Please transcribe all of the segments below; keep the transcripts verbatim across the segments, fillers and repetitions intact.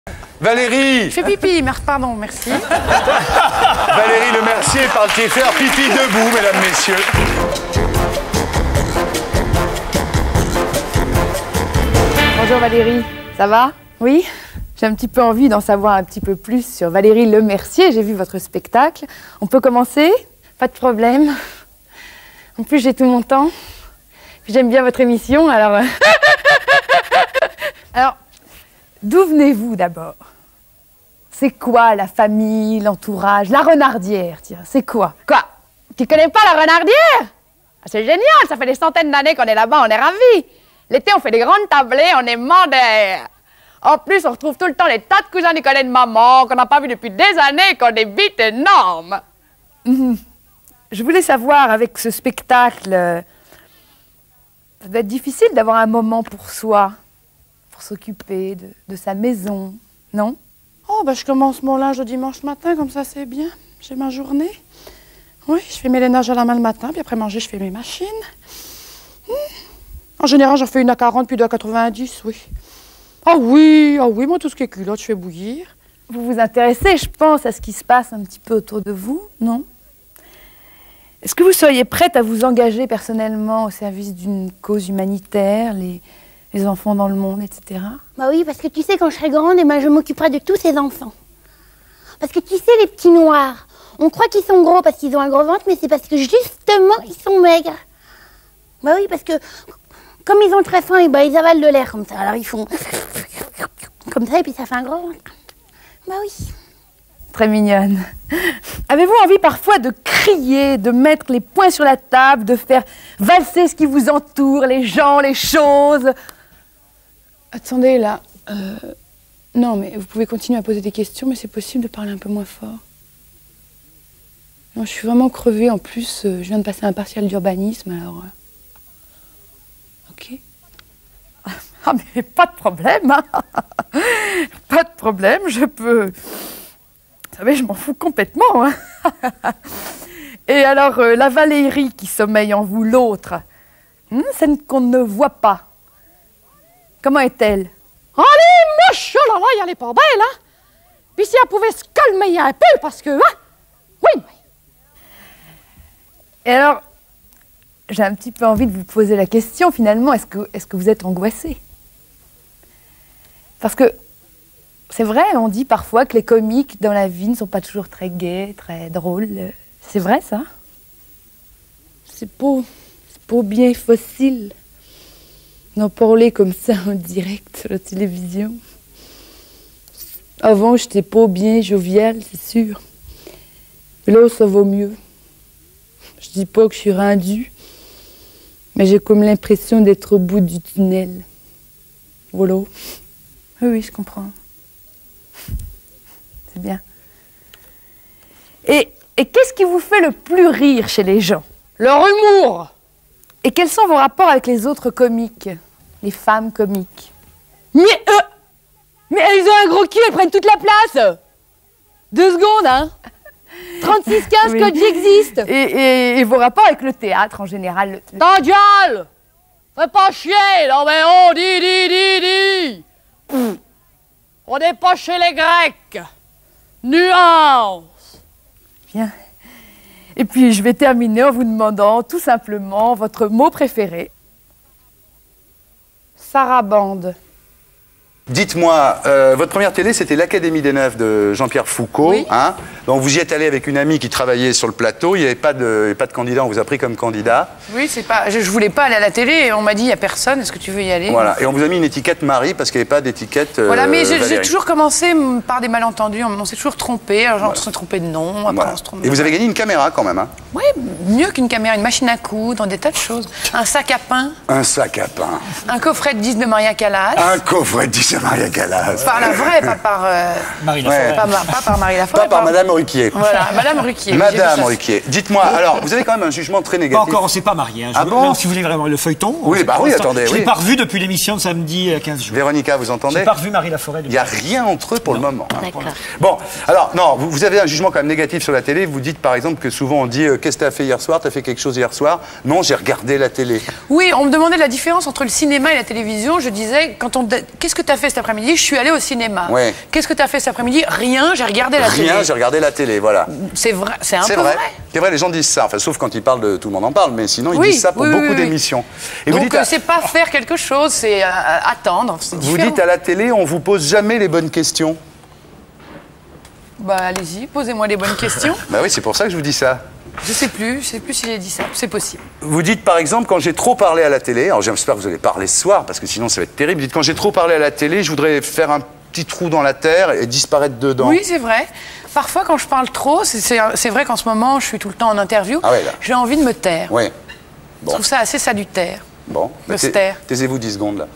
Valérie! Je fais pipi, mer... pardon, merci. Valérie Le Mercier part-il faire pipi debout, mesdames, messieurs. Bonjour Valérie, ça va? Oui? J'ai un petit peu envie d'en savoir un petit peu plus sur Valérie Le Mercier. J'ai vu votre spectacle. On peut commencer? Pas de problème. En plus, j'ai tout mon temps. J'aime bien votre émission, alors... alors, d'où venez-vous d'abord? C'est quoi la famille, l'entourage, la renardière, tiens, c'est quoi? Quoi? Tu connais pas la renardière? Ah, c'est génial, ça fait des centaines d'années qu'on est là-bas, on est ravis. L'été, on fait des grandes tablées, on est mondains. En plus, on retrouve tout le temps les tas de cousins du collet de maman qu'on n'a pas vu depuis des années, qu'on des bites énormes. Mmh. Je voulais savoir, avec ce spectacle, euh, ça doit être difficile d'avoir un moment pour soi, pour s'occuper de, de sa maison, non? Oh, ben je commence mon linge le dimanche matin, comme ça c'est bien. J'ai ma journée. Oui, je fais mes lainages à la main le matin, puis après manger, je fais mes machines. Mmh. En général, j'en fais une à quarante, puis deux à quatre-vingt-dix, oui. Ah oui, ah oui, moi, tout ce qui est culotte, je fais bouillir. Vous vous intéressez, je pense, à ce qui se passe un petit peu autour de vous, non? Est-ce que vous seriez prête à vous engager personnellement au service d'une cause humanitaire, les, les enfants dans le monde, et cetera? Bah oui, parce que tu sais, quand je serai grande, eh ben, je m'occuperai de tous ces enfants. Parce que tu sais, les petits noirs, on croit qu'ils sont gros parce qu'ils ont un gros ventre, mais c'est parce que justement, ils sont maigres. Bah oui, parce que comme ils ont très faim, eh ben, ils avalent de l'air comme ça. Alors ils font comme ça et puis ça fait un gros ventre. Bah oui. Très mignonne. Avez-vous envie parfois de crier, de mettre les poings sur la table, de faire valser ce qui vous entoure, les gens, les choses? Attendez, là. Euh... Non, mais vous pouvez continuer à poser des questions, mais c'est possible de parler un peu moins fort. Non, je suis vraiment crevée. En plus, euh, je viens de passer un partiel d'urbanisme, alors... Euh... Ok. Ah, mais pas de problème, hein. Pas de problème, je peux... Vous savez, je m'en fous complètement, hein. Et alors, euh, la Valérie qui sommeille en vous, l'autre, hmm, celle qu'on ne voit pas, comment est-elle? Allez, moche, oh là là, elle est pas belle, hein. Puis si elle pouvait se calmer un peu, parce que, hein, oui. Et alors, j'ai un petit peu envie de vous poser la question, finalement, est-ce que, est-ce que vous êtes angoissée? Parce que, c'est vrai, on dit parfois que les comiques dans la vie ne sont pas toujours très gais, très drôles. C'est vrai, ça? C'est pas, c'est pas bien facile d'en parler comme ça en direct sur la télévision. Avant, j'étais pas bien joviale, c'est sûr. Mais là, ça va mieux. Je dis pas que je suis rendue, mais j'ai comme l'impression d'être au bout du tunnel. Voilà. Oui, oui, je comprends. C'est bien. Et, et qu'est-ce qui vous fait le plus rire chez les gens? Leur humour! Et quels sont vos rapports avec les autres comiques? Les femmes comiques? Mais, euh, mais elles ont un gros cul, elles prennent toute la place! Deux secondes, hein? trente-six quinze, oui. Code j'existe! Et, et, et vos rapports avec le théâtre en général? Le... Ta gueule! Fais pas chier! Non mais oh, dis, dis, dis, dis! Pff. On n'est pas chez les Grecs! Nuance! Bien. Et puis, je vais terminer en vous demandant tout simplement votre mot préféré. Sarabande. Dites-moi, euh, votre première télé, c'était l'Académie des Neufs de Jean-Pierre Foucault. Oui. Hein, donc vous y êtes allé avec une amie qui travaillait sur le plateau. Il n'y avait pas de, pas de candidat, on vous a pris comme candidat. Oui, c'est pas. Je, je voulais pas aller à la télé et on m'a dit il n'y a personne, est-ce que tu veux y aller? Voilà, et on vous a mis une étiquette Marie parce qu'il n'y avait pas d'étiquette. Euh, voilà, mais j'ai Valérie. toujours commencé par des malentendus, on, on s'est toujours trompé, genre voilà. On s'est trompé de nom, après voilà. on se trompe. Et vous avez gagné une caméra quand même, hein? Oui, mieux qu'une caméra, une machine à coudre, des tas de choses. Un sac à pain. Un sac à pain. Un coffret de disques de Maria Callas. Un coffret de disques de Maria Callas. Par la vraie, pas par... Euh, Marie Laforêt. Ouais. Pas, pas par Marie Laforêt. Pas par, par Madame Ruquier. Voilà, Madame Ruquier. Madame Ruquier. Dites-moi, alors, vous avez quand même un jugement très négatif. Pas encore, on ne s'est pas marié. Hein. Ah Je, bon non, si vous voulez vraiment le feuilleton. Oui, bah oui, attendez. Je ne oui. l'ai pas revu depuis l'émission de samedi quinze jours. Véronica, vous entendez? Je n'ai pas revu Marie Laforêt. Il n'y a rien entre eux pour non. le moment. Hein. D'accord. Bon, alors, non, vous, vous avez un jugement quand même négatif sur la télé. Vous dites par exemple que souvent on dit euh, qu'est-ce que tu as fait hier soir? Tu as fait quelque chose hier soir? Non, j'ai regardé la télé. Oui, on me demandait la différence entre le cinéma et la télévision. Je disais, quand on qu'est-ce que tu as fait cet après-midi? Je suis allée au cinéma. Ouais. Qu'est-ce que tu as fait cet après-midi? Rien, j'ai regardé la télé. Rien, j'ai regardé la télé, voilà. C'est vrai, c'est un C'est peu vrai. vrai. C'est vrai, les gens disent ça. Enfin, sauf quand ils parlent de tout le monde en parle, mais sinon ils Oui, disent ça pour oui, beaucoup oui, oui. d'émissions. Et Donc vous dites, euh, à, c'est pas faire quelque chose, c'est euh, attendre. c'est vous différent. dites à la télé, on vous pose jamais les bonnes questions. Bah allez-y, posez-moi les bonnes questions. Bah oui, c'est pour ça que je vous dis ça. Je sais plus, je sais plus si j'ai dit ça. C'est possible. Vous dites par exemple, quand j'ai trop parlé à la télé, alors j'espère que vous allez parler ce soir, parce que sinon ça va être terrible. Vous dites, quand j'ai trop parlé à la télé, je voudrais faire un petit trou dans la terre et disparaître dedans. Oui, c'est vrai. Parfois, quand je parle trop, c'est- c'est c'est vrai qu'en ce moment, je suis tout le temps en interview, Ah ouais, là. j'ai envie de me taire. Oui. Je Bon, trouve ça assez salutaire. bon. Me Bah, tais- taire. Taisez-vous dix secondes là.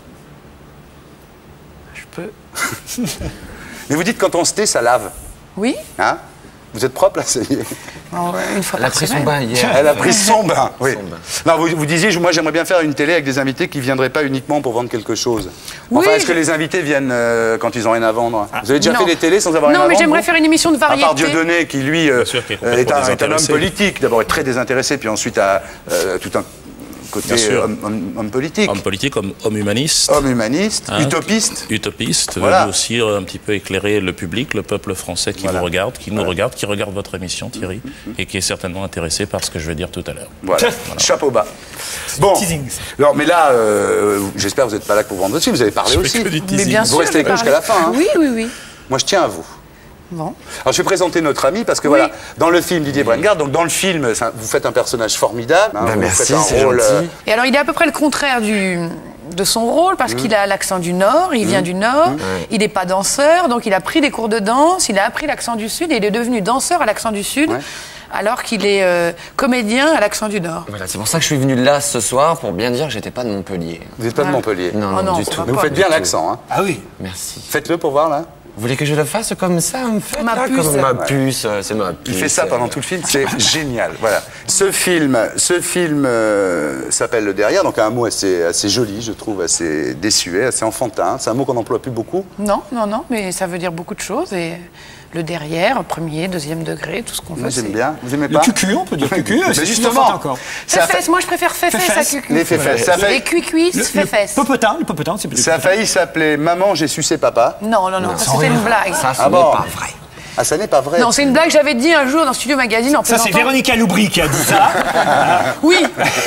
Je peux. Mais vous dites, quand on se tait, ça lave. Oui, Hein? Vous êtes propre là, ça y est. en- une fois Elle a par pris son semaine. bain hier. Elle a pris son bain. Oui. Son bain. Non, vous, vous disiez, je- moi j'aimerais bien faire une télé avec des invités qui ne viendraient pas uniquement pour vendre quelque chose. Enfin, Oui, est-ce que je- les invités viennent euh, quand ils n'ont rien à vendre? Vous avez déjà Non. fait des télés sans avoir rien à Non, vendre? mais j'aimerais vous faire une émission de À part variété. Dieudonné, qui lui euh, Bien sûr, qui est euh, est, complètement un, est un homme désintéressé. politique, d'abord est très désintéressé, puis ensuite a euh, tout un côté Bien sûr. homme, homme- homme politique. Homme politique, homme, homme humaniste. Homme humaniste, Hein, utopiste. Utopiste, Voilà. venu aussi euh, un petit peu éclairer le public, le peuple français qui Voilà. vous regarde, qui nous Voilà. regarde, qui regarde votre émission, Thierry, et qui est certainement intéressé par ce que je vais dire tout à l'heure. Voilà. Chapeau bas. Bon. Teasing. Alors, mais là, euh, j'espère que vous n'êtes pas là pour vendre aussi. Vous avez parlé Je fais aussi. que du Mais teasing. bien Vous sûr. restez avec je nous vais jusqu'à la fin, hein. Oui, oui, oui. Moi, je tiens à vous. Bon. Alors, je vais présenter notre ami parce que Oui. voilà, dans le film Didier Brengard, donc dans le film, c'est un- vous faites un personnage formidable. hein, Ben vous merci, faites un c'est rôle, gentil. Et alors, il est à peu près le contraire du, de son rôle, Mmh. parce qu'il a l'accent du Nord, il vient du Nord, il n'est pas danseur, donc il a pris des cours de danse, il a appris l'accent du Sud, et il est devenu danseur à l'accent du Sud, Ouais. alors qu'il est euh, comédien à l'accent du Nord. Voilà, c'est pour ça que je suis venu là ce soir pour bien dire que j'étais pas de Montpellier. Vous n'êtes pas de Montpellier. Non, Oh non, non, du ça tout. va Mais vous pas. faites bien Du tout. l'accent. Hein. Ah oui. Merci. Faites-le pour voir là. Vous voulez que je le fasse comme ça, me faites Ma là, puce. comme ma Ouais. puce, euh, c'est ma puce. Il fait ça pendant tout le film, c'est génial. Voilà. Ce film, ce film euh, s'appelle Le Derrière, donc un mot assez, assez joli, je trouve, assez désuet, assez enfantin. C'est un mot qu'on n'emploie plus beaucoup. Non, non, non, mais ça veut dire beaucoup de choses, et le derrière, premier, deuxième degré, tout ce qu'on veut. Moi, j'aime c'est- bien. Vous aimez Le pas cucu, on peut dire cucu, Mais c'est justement, justement encore. ça a, Féfesse, moi je préfère féfesse à Féfesse. cucu. Les féfesses, ça fait- Et cuit-cuisse, Le féfesse. popotin, le popotin, c'est plus. ça a failli s'appeler Maman, j'ai sucé papa. Non, non, non, ça sans c'était rien. une blague. Ça, ce Ah n'est bon pas vrai. Ah, ça n'est pas vrai. Non, c'est une blague que j'avais dit un jour dans Studio Magazine en Ça, c'est plaisantant. Véronica Loubry qui a dit ça. Oui,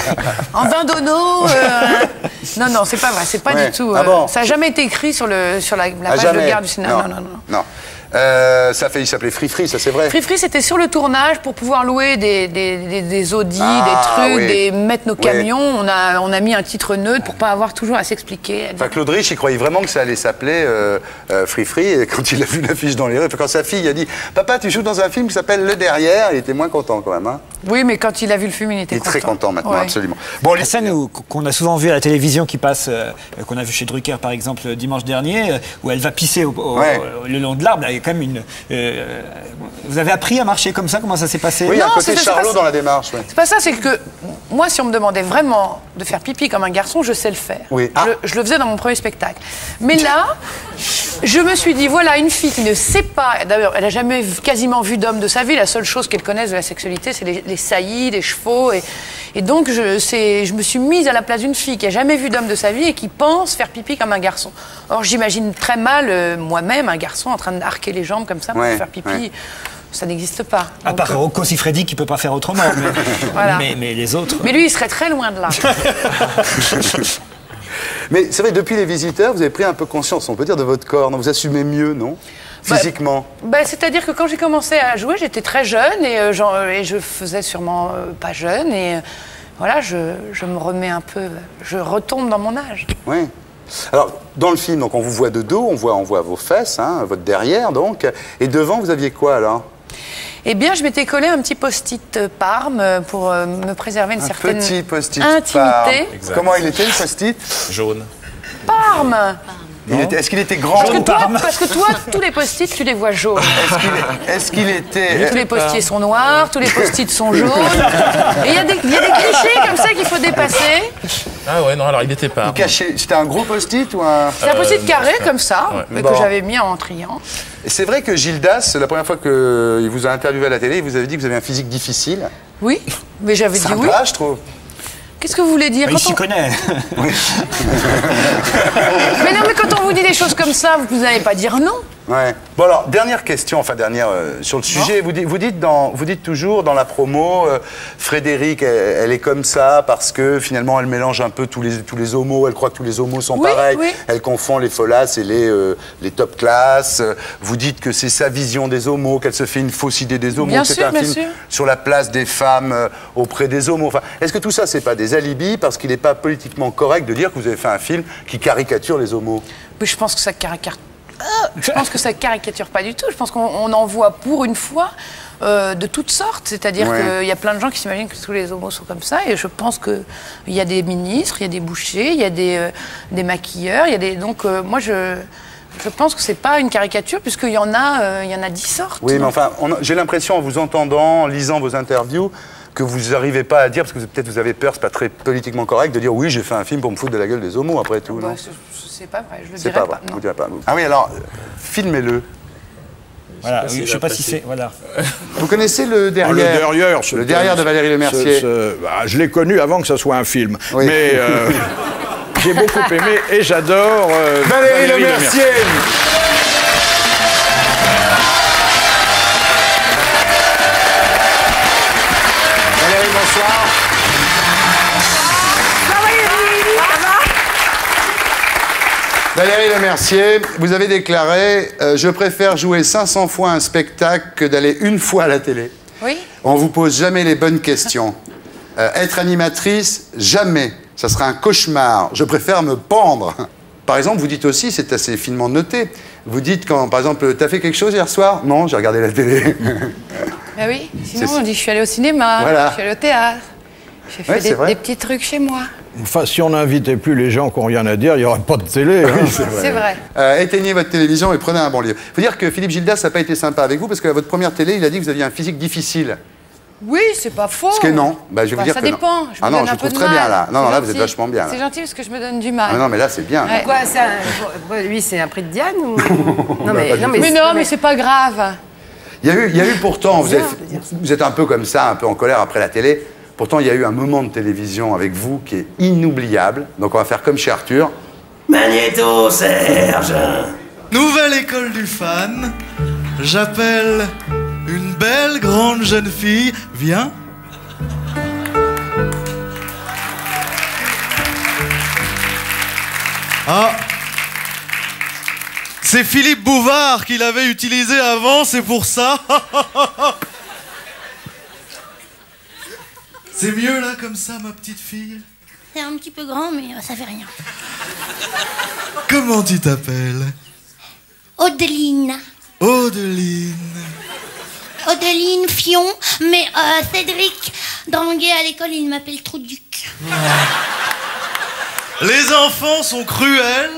en vin d'Ono. euh, Non, non, c'est pas vrai, c'est pas Ouais. du tout. Ah euh, bon Ça n'a jamais été écrit sur, le, sur la, la Ah, page jamais. de garde du cinéma. Non, non, non. non. Euh, ça a failli s'appeler Free Free, ça c'est vrai. Free Free, c'était sur le tournage pour pouvoir louer des, des, des, des Audi, Ah, des trucs, oui. des, mettre nos Oui. camions. On a, on a mis un titre neutre pour pas avoir toujours à s'expliquer. Enfin, Claude Rich, il croyait vraiment que ça allait s'appeler euh, euh, Free Free, et quand il a vu l'affiche dans les rues, enfin, quand sa fille a dit « Papa, tu joues dans un film qui s'appelle Le Derrière », il était moins content quand même. Hein. Oui, mais quand il a vu le film, il était Il est très content maintenant, Ouais. absolument. Bon, les La scène où- qu'on a souvent vue à la télévision qui passe, euh, qu'on a vu chez Drucker par exemple dimanche dernier, euh, où elle va pisser au- au- Ouais. au- le long de l'arbre, il y a quand même une. euh, vous avez appris à marcher comme ça? Comment ça s'est passé? Oui, il y a un Non, côté c'est- c'est Charlot pas- dans la démarche. Ouais. C'est pas ça, c'est que moi, si on me demandait vraiment de faire pipi comme un garçon, je sais le faire. Oui. Ah. Je, je le faisais dans mon premier spectacle. Mais là, je me suis dit, voilà, une fille qui ne sait pas, d'ailleurs, elle a jamais vu- quasiment vu d'homme de sa vie, la seule chose qu'elle connaisse de la sexualité, c'est les, les saillies, les chevaux. Et, et donc, je, c'est- je me suis mise à la place d'une fille qui a jamais vu d'homme de sa vie et qui pense faire pipi comme un garçon. Or, j'imagine très mal, euh, moi-même, un garçon en train d'arquer les jambes comme ça pour Ouais, faire pipi. ouais. Ça n'existe pas. À Donc, part Rocco Siffredi qui peut pas faire autrement. Mais, Voilà. mais, mais les autres. mais lui, il serait très loin de là. Mais c'est vrai, depuis Les Visiteurs, vous avez pris un peu conscience, on peut dire, de votre corps. Non, vous assumez mieux, non? Bah, Physiquement. Ben, c'est-à-dire que quand j'ai commencé à jouer, j'étais très jeune et, euh, j'en- et je faisais sûrement euh, pas jeune. Et euh, voilà, je, je me remets un peu, je retombe dans mon âge. Oui. Alors, dans le film, donc, on vous voit de dos, on voit, on voit vos fesses, hein, votre derrière, donc. Et devant, vous aviez quoi, alors? Eh bien, je m'étais collé un petit post-it euh, Parme euh, pour euh, me préserver une Un certaine petit post-it intimité. Parme. Exact. Comment il était, le post-it? Jaune. Parme. Il était- Est-ce qu'il était grand? Parce que, toi, parce que toi, tous les post-it, tu les vois jaunes. Est-ce qu'il est-ce qu'il était... Tous les post-it sont noirs, tous les post-it sont jaunes. Et il y, a des- il y a des clichés comme ça qu'il faut dépasser. Ah ouais, non, alors il n'était pas. caché? C'était un gros post-it ou un... C'est un post-it carré comme ça, Ouais. mais Bon. que j'avais mis en triangle. Et c'est vrai que Gildas, la première fois qu'il vous a interviewé à la télé, il vous avait dit que vous avez un physique difficile. Oui, mais j'avais dit C'est un oui. peu je trouve. Qu'est-ce que vous voulez dire? Bah, Quand il s'y on- connaît. Mais non, mais quand on vous dit des choses comme ça, vous n'allez pas dire non. Ouais. Bon alors, dernière question, enfin dernière euh, sur le sujet. Vous dites, vous, dites dans, vous dites toujours dans la promo, euh, Frédéric, elle, elle est comme ça parce que finalement elle mélange un peu tous les, tous les homos, elle croit que tous les homos sont Oui, pareils. oui. Elle confond les folasses et les, euh, les top classes. Vous dites que c'est sa vision des homos, qu'elle se fait une fausse idée des homos. Bien que c'est sûr, un bien film sûr. sur la place des femmes euh, auprès des homos. Enfin, est-ce que tout ça, c'est pas des alibis parce qu'il n'est pas politiquement correct de dire que vous avez fait un film qui caricature les homos? Mais je pense que ça caricature. Ah, je pense que ça caricature pas du tout. Je pense qu'on on en voit pour une fois euh, de toutes sortes. C'est-à-dire Ouais. qu'il y a plein de gens qui s'imaginent que tous les homos sont comme ça. Et je pense qu'il y a des ministres, il y a des bouchers, il y a des, euh, des maquilleurs. Il y a des... Donc euh, moi, je, je pense que c'est pas une caricature puisqu'il y en a, euh, il y en a dix sortes. Oui, mais enfin, on a- j'ai l'impression en vous entendant, en lisant vos interviews, que vous n'arrivez pas à dire, parce que peut-être vous avez peur, c'est pas très politiquement correct, de dire oui, j'ai fait un film pour me foutre de la gueule des homos après tout, Bah, non? c'est- c'est pas vrai, je le C'est dirais pas pas. vrai, non. vous direz pas. vous. Ah oui, alors, euh, filmez-le. Voilà, oui, je sais pas si c'est. Voilà. Vous connaissez le Ah, derrière le derrière, ce- Le derrière de Valérie Lemercier. ce- ce- bah, je l'ai connu avant que ça soit un film. Oui. Mais euh, j'ai beaucoup aimé et j'adore euh, Valérie Lemercier. Valérie, bonsoir. Valérie Lemercier, vous avez déclaré euh, je préfère jouer cinq cents fois un spectacle que d'aller une fois à la télé. Oui. On vous pose jamais les bonnes questions. Euh, être animatrice, jamais. Ça sera un cauchemar. Je préfère me pendre. Par exemple, vous dites aussi, c'est assez finement noté, vous dites quand, par exemple, t'as fait quelque chose hier soir? Non, j'ai regardé la télé. Ah oui, sinon C'est- on dit je suis allée au cinéma, Voilà. je suis allée au théâtre, j'ai fait Ouais, c'est des, vrai. des petits trucs chez moi. Enfin, si on n'invitait plus les gens qui n'ont rien à dire, il n'y aurait pas de télé. hein. C'est vrai. Euh, éteignez votre télévision et prenez un bon livre. Il faut dire que Philippe Gildas n'a pas été sympa avec vous parce qu'à votre première télé, il a dit que vous aviez un physique difficile. Oui, c'est pas faux. Ce que non. Bah, je vais vous Bah, dire ça que non. dépend. Je Ah me non, donne je un trouve peu de très bien, mal. là. Non, non, C'est là, vous êtes gentil. vachement bien, là. C'est gentil parce que je me donne du mal. Ah non, mais là, c'est bien. Ouais. Quoi, c'est un- pour- lui, c'est un prix de Diane ou... Non, mais, pas du non, tout. Mais non, mais c'est pas grave. Il y a eu, il y a eu pourtant, vous êtes, vous êtes un peu comme ça, un peu en colère après la télé. Pourtant, il y a eu un moment de télévision avec vous qui est inoubliable. Donc, on va faire comme chez Arthur. Magnéto, Serge. Nouvelle école du fan. J'appelle une belle grande jeune fille. Viens. Ah. C'est Philippe Bouvard qui l'avait utilisé avant, c'est pour ça. C'est mieux là comme ça, ma petite fille. C'est un petit peu grand, mais euh, ça fait rien. Comment tu t'appelles? Odeline. Odeline. Odeline Fion, mais euh, Cédric Dranguet à l'école, il m'appelle Trouduc. Les enfants sont cruels.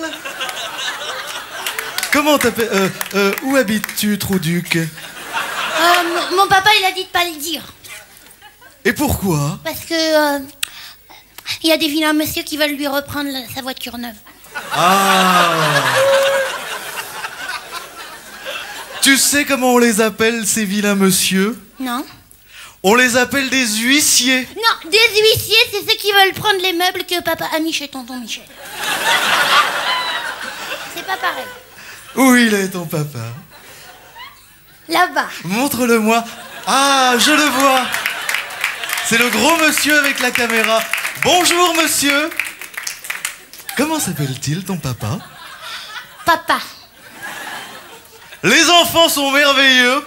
Comment t'appelles euh, euh, Où habites-tu, Trouduc? Euh, mon- mon papa, il a dit de pas le dire. Et pourquoi? Parce que euh, il y a des vilains messieurs qui veulent lui reprendre la- sa voiture neuve. Ah. Tu sais comment on les appelle, ces vilains monsieur? Non. On les appelle des huissiers. Non, des huissiers, c'est ceux qui veulent prendre les meubles que papa a mis chez tonton Michel. C'est pas pareil. Où il est, ton papa? Là-bas. Montre-le-moi. Ah, je le vois. C'est le gros monsieur avec la caméra. Bonjour, monsieur. Comment s'appelle-t-il, ton papa? Papa. Les enfants sont merveilleux.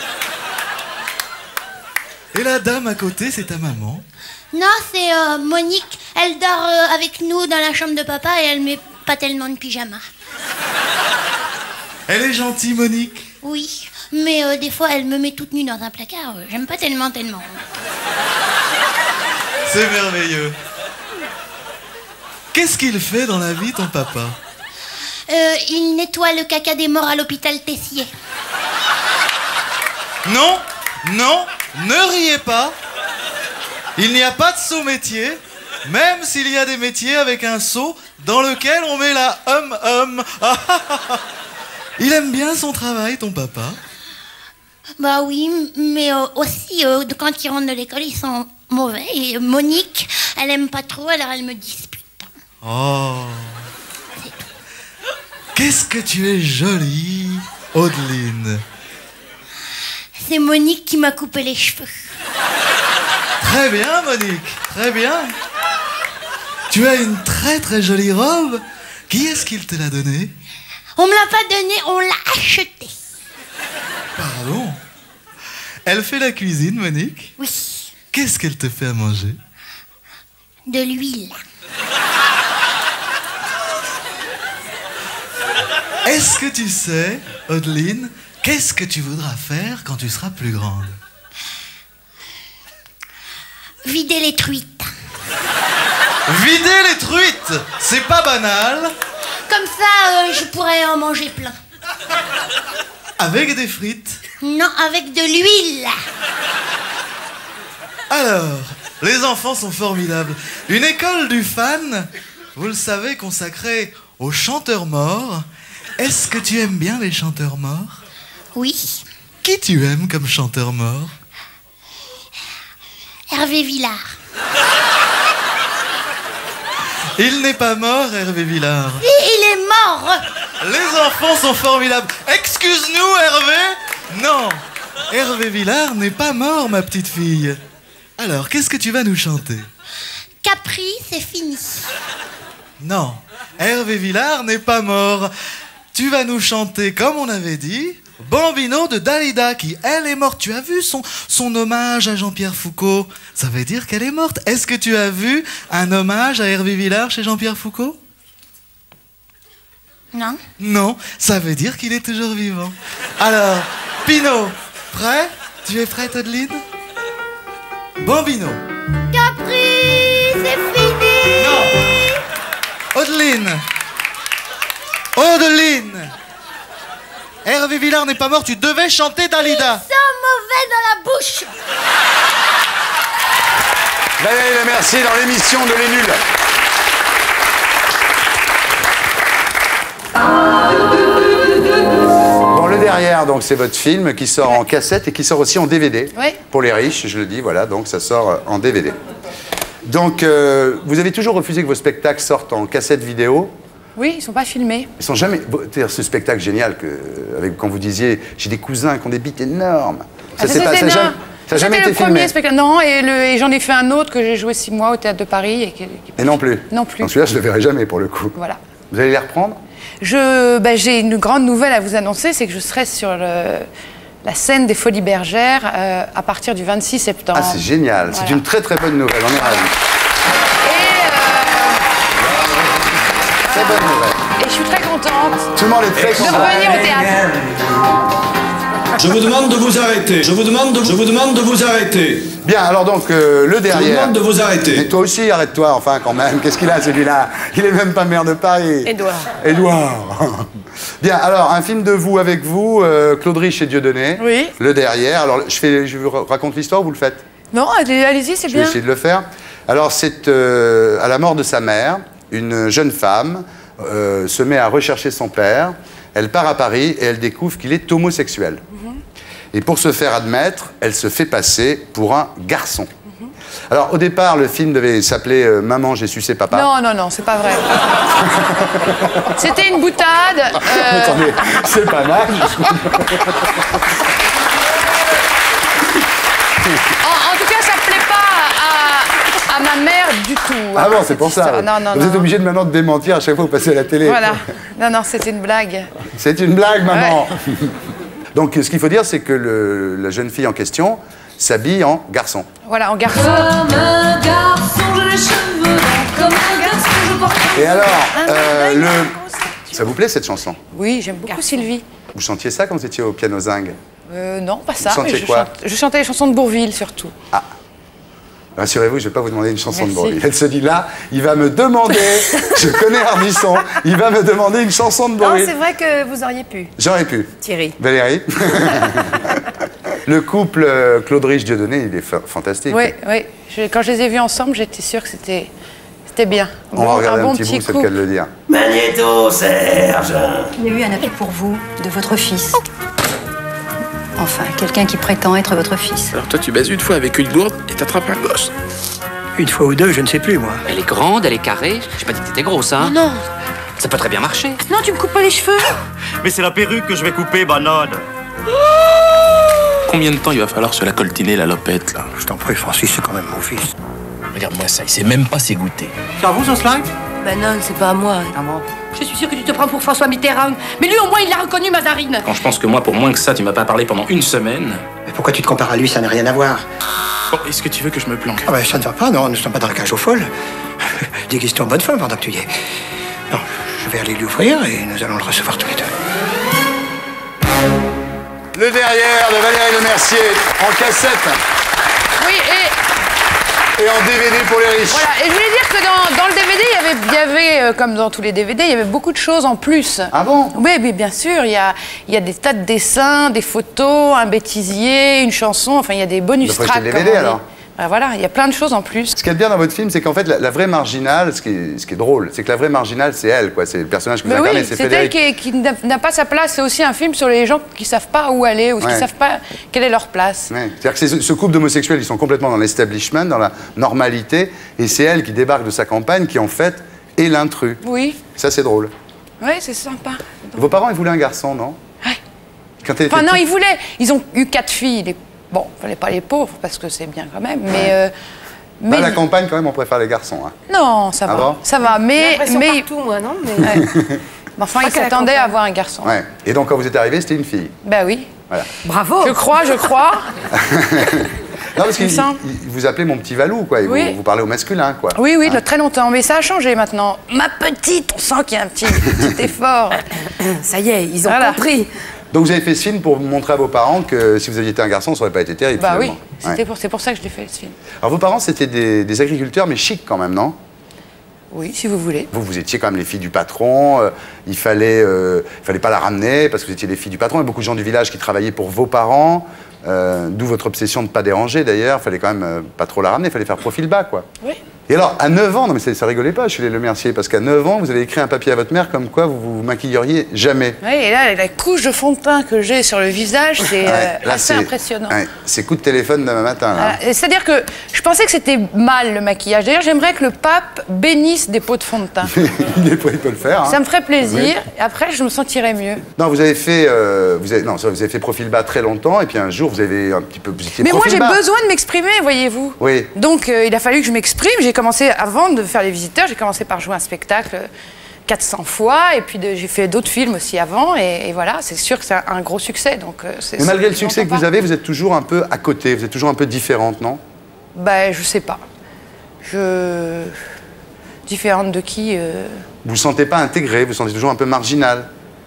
Et la dame à côté, c'est ta maman? Non, c'est euh, Monique. Elle dort euh, avec nous dans la chambre de papa et elle met pas tellement de pyjama. Elle est gentille, Monique. Oui, mais euh, des fois elle me met toute nue dans un placard. euh, J'aime pas tellement, tellement. C'est merveilleux. Qu'est-ce qu'il fait dans la vie, ton papa? Euh, il nettoie le caca des morts à l'hôpital Tessier. Non, non, ne riez pas. Il n'y a pas de saut métier, même s'il y a des métiers avec un seau dans lequel on met la hum hum. Il aime bien son travail, ton papa? Bah oui, mais euh, aussi, euh, de- quand ils rentrent de l'école, ils sont mauvais. Et Monique, Elle aime pas trop, alors elle me dispute. Oh. Qu'est-ce que tu es jolie, Audeline. C'est Monique qui m'a coupé les cheveux. Très bien, Monique, très bien. Tu as une très très jolie robe. Qui est-ce qui te l'a donnée? On me l'a pas donnée, on l'a achetée. Pardon? Elle fait la cuisine, Monique? Oui. Qu'est-ce qu'elle te fait à manger? De l'huile. Est-ce que tu sais, Audeline, qu'est-ce que tu voudras faire quand tu seras plus grande? Vider les truites. Vider les truites? C'est pas banal. Comme ça, euh, je pourrais en manger plein. Avec des frites? Non, avec de l'huile. Alors, les enfants sont formidables. Une école du fan, vous le savez, consacrée aux chanteurs morts. Est-ce que tu aimes bien les chanteurs morts? Oui. Qui tu aimes comme chanteur mort? Hervé Villard. Il n'est pas mort, Hervé Villard. Et il est mort. Les enfants sont formidables. Excuse-nous, Hervé. Non, Hervé Villard n'est pas mort, ma petite fille. Alors, qu'est-ce que tu vas nous chanter? Capri, c'est fini. Non, Hervé Villard n'est pas mort. Tu vas nous chanter, comme on avait dit, Bambino de Dalida, qui, elle, est morte. Tu as vu son, son hommage à Jean-Pierre Foucault? Ça veut dire qu'elle est morte. Est-ce que tu as vu un hommage à Hervé Villard chez Jean-Pierre Foucault? Non. Non, ça veut dire qu'il est toujours vivant. Alors, Pino, prêt? Tu es prête, Audeline? Bambino. Capri, c'est fini. Non. Audeline. Audeline. Hervé Villard n'est pas mort, tu devais chanter Dalida. Ils sont mauvais dans la bouche. Valérie Lemercier dans l'émission de Les Nuls. Bon, le derrière, donc c'est votre film qui sort en cassette et qui sort aussi en D V D. Oui. Pour les riches, je le dis, voilà, donc ça sort en D V D. Donc, euh, vous avez toujours refusé que vos spectacles sortent en cassette vidéo. Oui, ils sont pas filmés. Ils sont jamais. C'est-à-dire ce spectacle génial que, avec, quand vous disiez, j'ai des cousins qui ont des bites énormes. Ah, ça, c'est pas, ça, non. jamais, ça a jamais C'était été le premier filmé. spectacle. Non, et, le- et j'en ai fait un autre que j'ai joué six mois au Théâtre de Paris. Et, qui- qui- Et non plus. Non plus. Donc celui-là, je le verrai jamais pour le coup. Voilà. Vous allez les reprendre? Je, ben, j'ai une grande nouvelle à vous annoncer, c'est que je serai sur le- la scène des Folies Bergères euh, à partir du vingt-six septembre. Ah, c'est génial. C'est Voilà. une très très bonne nouvelle. On est ravis. Très bonne nouvelle. Et je suis très contente Tout le monde est très de content. revenir au théâtre. Je vous demande de vous arrêter. Je vous demande de, je vous demande de vous arrêter. Bien, alors donc, euh, le derrière. Je vous demande de vous arrêter. Mais toi aussi, arrête-toi, enfin, quand même. Qu'est-ce qu'il a, celui-là? Il est même pas maire de Paris. Édouard. Édouard. Bien, alors, un film de vous avec vous, euh, Claude Rich et Dieudonné. Oui. Le derrière. Alors, je, fais, je vous raconte l'histoire, vous le faites? Non, allez- allez-y, c'est Je vais bien. essayer de le faire. Alors, c'est euh, à la mort de sa mère, une jeune femme euh, se met à rechercher son père. Elle part à Paris et elle découvre qu'il est homosexuel. Et pour se faire admettre, elle se fait passer pour un garçon. Alors, au départ, le film devait s'appeler euh, Maman, j'ai sucé papa. Non, non, non, c'est pas vrai. C'était une boutade. euh, Attendez, c'est pas mal. En, en tout cas, ça plaît pas à, à ma mère du tout. Ah hein, bon, c'est cette pour ça. histoire. Non, non, Vous non. êtes obligé de maintenant de démentir à chaque fois que vous passez à la télé. Voilà. Non, non, c'était une blague. C'est une blague, maman. Donc, ce qu'il faut dire, c'est que le- la jeune fille en question s'habille en garçon. Voilà, en garçon. Comme un garçon, j'ai les cheveux longs. Comme un garçon, je porte. Et alors, euh, le... ça vous plaît cette chanson? Oui, j'aime beaucoup Sylvie. Vous chantiez ça quand vous étiez au piano zinc? Euh, non, pas ça. Vous chantiez mais je, quoi chante- je chantais les chansons de Bourville surtout. Rassurez-vous, je ne vais pas vous demander une chanson Merci. de Bourvil. Elle se dit là, il va me demander, je connais Ardisson, il va me demander une chanson de Non, Bourvil. c'est vrai que vous auriez pu. J'aurais pu. Thierry. Valérie. Le couple euh, Claude Rich Dieudonné, il est fa- fantastique. Oui, oui. Je- quand je les ai vus ensemble, j'étais sûre que c'était c'était bien. On Bon, va regarder un, bon petit bout, c'est le coup. cas de le dire. Magnéto, Serge. Il y a eu un appel pour vous, de votre fils. Enfin, quelqu'un qui prétend être votre fils. Alors toi tu baises une fois avec une gourde et t'attrapes un gosse. Une fois ou deux, je ne sais plus, moi. Elle est grande, elle est carrée. J'ai pas dit que t'étais grosse, hein. Non, non. Ça peut très bien marcher. Non, tu me coupes pas les cheveux. Mais c'est la perruque que je vais couper, banane. Combien de temps il va falloir se la coltiner, la lopette, là? Je t'en prie, Francis, c'est quand même mon fils. Regarde-moi ça, il sait même pas s'égoutter. C'est à vous, ce slide? Ben non, c'est pas à moi. Ah bon? Je suis sûre que tu te prends pour François Mitterrand. Mais lui, au moins, il l'a reconnu, Mazarine. Quand je pense que moi, pour moins que ça, tu m'as pas parlé pendant une semaine. Mais pourquoi tu te compares à lui? Ça n'a rien à voir. Bon, est-ce que tu veux que je me planque? Ah ben, ça ne va pas, non, nous ne sommes pas dans la cage aux folles. Déguise-toi en bonne femme pendant que tu y es. Non, je vais aller l'ouvrir et nous allons le recevoir tous les deux. Le derrière de Valérie Lemercier, en cassette. Oui, et... Et en D V D pour les riches. Voilà, et je voulais dire que dans, dans le D V D, il y avait, il y avait euh, comme dans tous les D V D, il y avait beaucoup de choses en plus. Ah bon? Oui, mais bien sûr, il y a, il y a des tas de dessins, des photos, un bêtisier, une chanson, enfin, il y a des bonus Vous tracks. le D V D, alors? Ben voilà, il y a plein de choses en plus. Ce qui est bien dans votre film, c'est qu'en fait, la, la vraie marginale, ce qui est, ce qui est drôle, c'est que la vraie marginale, c'est elle, quoi. C'est le personnage que vous Mais incarnez, oui, c'est c'est elle Frédéric. qui, est- qui n'a n'a pas sa place. C'est aussi un film sur les gens qui savent pas où aller ou qui Ouais. savent pas quelle est leur place. Ouais. C'est-à-dire que c'est ce, ce couple d'homosexuels, ils sont complètement dans l'establishment, dans la normalité, et c'est elle qui débarque de sa campagne, qui en fait est l'intrus. Oui, Ça, c'est drôle. oui, c'est sympa. Vos parents, ils voulaient un garçon, non? Ouais. Quand elle était Enfin non, petite- ils voulaient. Ils ont eu quatre filles. Les... Bon, fallait pas les pauvres parce que c'est bien quand même. Mais, euh, Bah, mais la campagne, quand même, on préfère les garçons. Hein. non, ça Ah va, bon ça va. J'ai Mais l'impression mais partout, moi, non mais... Ouais. Mais enfin, Pas ils qu'à la s'attendaient à campagne. avoir un garçon. Ouais. Et donc, quand vous êtes arrivé, c'était une fille. Ben oui. Voilà. Bravo. Je crois, je crois. Non, parce Il me qu'il semble. il- il vous appelait mon petit Valou, quoi. Et Oui. vous, vous parlez au masculin, quoi. Oui, oui, Hein. de très longtemps. Mais ça a changé maintenant. Ma petite, on sent qu'il y a un petit, petit effort. Ça y est, ils ont Voilà. compris. Donc, vous avez fait ce film pour montrer à vos parents que si vous aviez été un garçon, ça aurait pas été terrible. Bah oui, finalement. c'était Ouais. pour, c'est pour ça que je l'ai fait, ce film. Alors, vos parents, c'était des, des agriculteurs, mais chics quand même, non? Oui, si vous voulez. Vous, vous étiez quand même les filles du patron. euh, il fallait, euh, il fallait pas la ramener parce que vous étiez les filles du patron. Il y a beaucoup de gens du village qui travaillaient pour vos parents. euh, D'où votre obsession de ne pas déranger, d'ailleurs. Il fallait quand même euh, pas trop la ramener. Il fallait faire profil bas, quoi. Oui. Et alors, à neuf ans, non mais ça, ça rigolait pas, je suis les Lemercier, parce qu'à neuf ans, vous avez écrit un papier à votre mère comme quoi vous vous maquilleriez jamais. Oui, et là, la couche de fond de teint que j'ai sur le visage, c'est euh, Ouais, là, assez c'est- impressionnant. ouais, c'est coup de téléphone demain matin, là. Voilà. Et C'est-à-dire que je pensais que c'était mal le maquillage. D'ailleurs, j'aimerais que le pape bénisse des pots de fond de teint. il, est- il peut le faire. hein. Ça me ferait plaisir. Oui. Et après, je me sentirais mieux. Non, vous avez fait, euh, vous avez, non, ça, vous avez fait profil bas très longtemps, et puis un jour, vous avez un petit peu... Vous étiez Mais moi, profil j'ai bas. besoin de m'exprimer, voyez-vous. Oui. Donc, euh, il a fallu que je m'exprime. J'ai commencé, avant de faire Les Visiteurs, j'ai commencé par jouer un spectacle quatre cents fois. Et puis, de- j'ai fait d'autres films aussi avant. Et, et voilà, c'est sûr que c'est un, un gros succès. Donc, euh, c'est, Mais malgré le c'est- succès que j'entends vous pas. avez, vous êtes toujours un peu à côté, vous êtes toujours un peu différente, non? Ben, je sais pas. Je... Différente de qui euh, Vous ne vous sentez pas intégré, vous vous sentez toujours un peu marginal.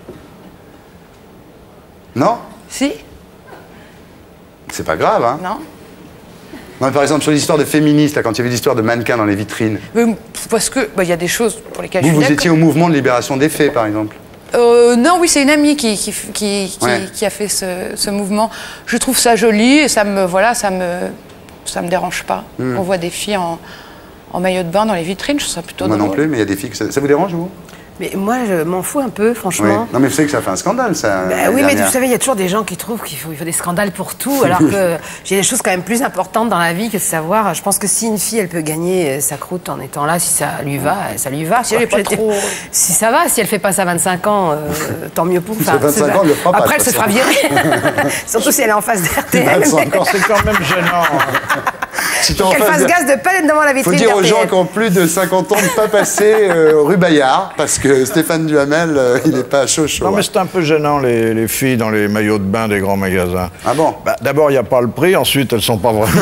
Non? Si? C'est pas grave, hein? Non? Non, mais par exemple, sur l'histoire de féministes, là, quand il y avait l'histoire de mannequins dans les vitrines, Mais parce que ben, il y a des choses pour lesquelles vous, je suis vous d'accord. étiez au mouvement de libération des faits, par exemple. Euh, non, oui, c'est une amie qui, qui, qui, qui- Ouais. qui a fait ce, ce mouvement. Je trouve ça joli et ça me, voilà, ça me, ça me dérange pas. Hmm. On voit des filles en, en maillot de bain dans les vitrines, je trouve ça plutôt Moi drôle. non plus, mais il y a des filles que ça, ça vous dérange, vous? Mais moi, je m'en fous un peu, Oui. franchement. Non, mais vous savez que ça fait un scandale, ça. Bah l'année oui, mais dernière. vous savez, il y a toujours des gens qui trouvent qu'il faut, il faut des scandales pour tout, alors que j'ai des choses quand même plus importantes dans la vie que de savoir. Je pense que si une fille, elle peut gagner euh, sa croûte en étant là, si ça lui va, ça lui va. Si elle est pas trop- Si ça va, si elle fait pas ça à vingt-cinq ans, euh, tant mieux pour. Si elle a vingt-cinq c'est- ans, elle le fera pas, Après, de elle se toute fera virer. Surtout si elle est en face d'R T L. vingt-cinq ans, C'est quand même gênant. Si t'es en Qu'elle face fasse de- gaz de pas être devant la Faut vitrine dire aux d'R T L. gens qui ont plus de cinquante ans de ne pas passer euh, rue Bayard, parce que Stéphane Duhamel, euh, il n'est pas chaud chaud. Non, mais hein. c'est un peu gênant, les, les filles dans les maillots de bain des grands magasins. Ah bon? Bah, d'abord, il n'y a pas le prix, ensuite, elles sont pas vraiment...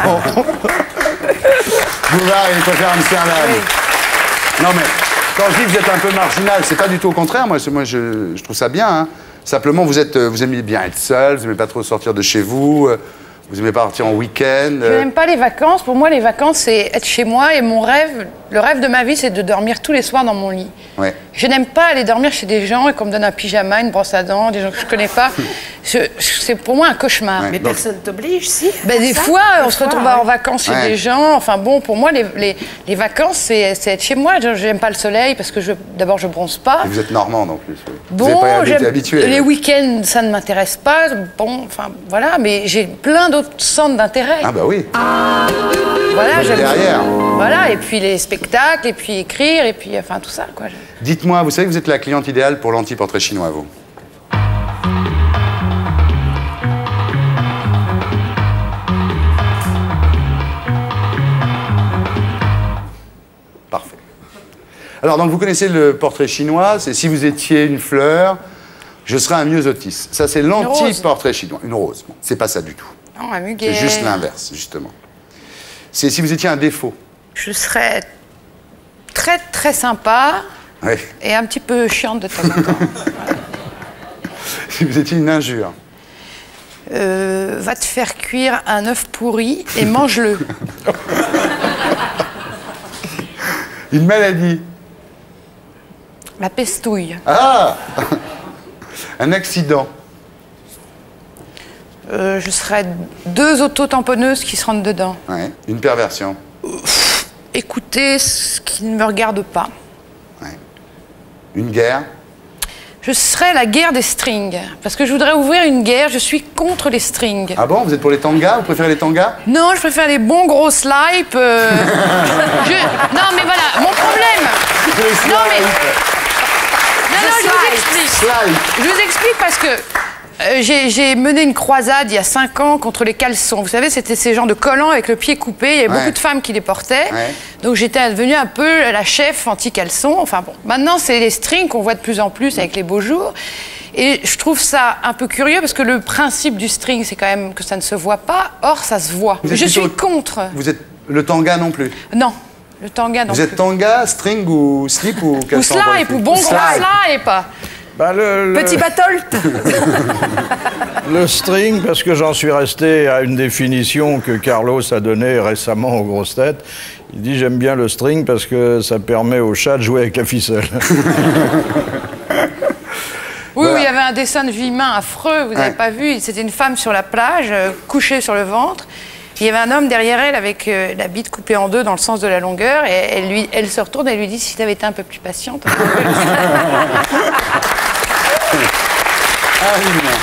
Bouvard, il préfère Amsterdam. Non, mais quand je dis que vous êtes un peu marginal, c'est pas du tout au contraire. Moi, c'est- moi je, je trouve ça bien. hein. Simplement, vous, êtes, euh, vous aimez bien être seul, vous n'aimez pas trop sortir de chez vous, euh, vous n'aimez pas partir en week-end. Je euh. n'aime pas les vacances. Pour moi, les vacances, c'est être chez moi. Et mon rêve, le rêve de ma vie, c'est de dormir tous les soirs dans mon lit. Ouais. Je n'aime pas aller dormir chez des gens et qu'on me donne un pyjama, une brosse à dents, des gens que je connais pas. Je- c'est pour moi un cauchemar. Ouais. Mais Donc- personne t'oblige, si. Ben, des Ça, fois, on se fois, retrouve ouais. en vacances chez Ouais. des gens. Enfin bon, pour moi, les, les, les vacances, c'est c'est être chez moi. Je n'aime pas le soleil parce que je- d'abord, je bronze pas. Et vous êtes normande en plus. oui. vous Bon, n'avez pas été j'aime- habitué. les oui. week-ends, ça ne m'intéresse pas. Bon, enfin voilà, mais j'ai plein d'autres centres d'intérêt. Ah bah oui. Voilà, Vous êtes j'aime- derrière. Voilà, et puis les spectacles, et puis écrire, et puis enfin tout ça, quoi. Dites-moi, vous savez que vous êtes la cliente idéale pour l'anti-portrait chinois, vous? Parfait. Alors, donc, vous connaissez le portrait chinois, c'est si vous étiez une fleur, je serais un myosotis. Ça, c'est l'anti-portrait chinois. Une rose. Bon, c'est pas ça du tout. Non, un muguet. C'est juste l'inverse, justement. C'est si vous étiez un défaut. Je serais très très sympa Oui. et un petit peu chiante de temps en temps. Si vous étiez une injure. Euh, va te faire cuire un œuf pourri et mange-le. Une maladie. La pestouille. Ah. Un accident. Euh, je serais deux auto-tamponneuses qui se rentrent dedans. Ouais. Une perversion. Écoutez ce qui ne me regarde pas. Ouais. Une guerre. Je serais la guerre des strings. Parce que je voudrais ouvrir une guerre, je suis contre les strings. Ah bon, vous êtes pour les tangas? Vous préférez les tangas? Non, je préfère les bons gros slides. euh, je- Non, mais voilà, mon problème. Les Non, mais. slides. Non, non, je vous explique. Slide. Je vous explique parce que euh, j'ai j'ai mené une croisade il y a cinq ans contre les caleçons. Vous savez, c'était ces genres de collants avec le pied coupé. Il y avait Ouais. beaucoup de femmes qui les portaient. Ouais. Donc j'étais devenue un peu la chef anti-caleçon. Enfin bon, maintenant c'est les strings qu'on voit de plus en plus avec les beaux jours. Et je trouve ça un peu curieux parce que le principe du string, c'est quand même que ça ne se voit pas. Or, ça se voit. Vous êtes Je suis plutôt- contre. Vous êtes le tanga non plus? Non, le tanga non Vous êtes plus. tanga, string ou slip ou Ou caleçon pour les slip, filles? ou bon gros Slide. slip. Bah, le, le- Petit batolte. le string, parce que j'en suis resté à une définition que Carlos a donnée récemment aux grosses têtes. Il dit j'aime bien le string parce que ça permet au chat de jouer avec la ficelle. Oui, oui, il y avait un dessin de Villemin affreux, vous n'avez Ouais. pas vu. C'était une femme sur la plage, euh, couchée sur le ventre. Il y avait un homme derrière elle avec euh, la bite coupée en deux dans le sens de la longueur. Et elle, lui, elle se retourne et lui dit si tu avais été un peu plus patiente. Ah oui, non.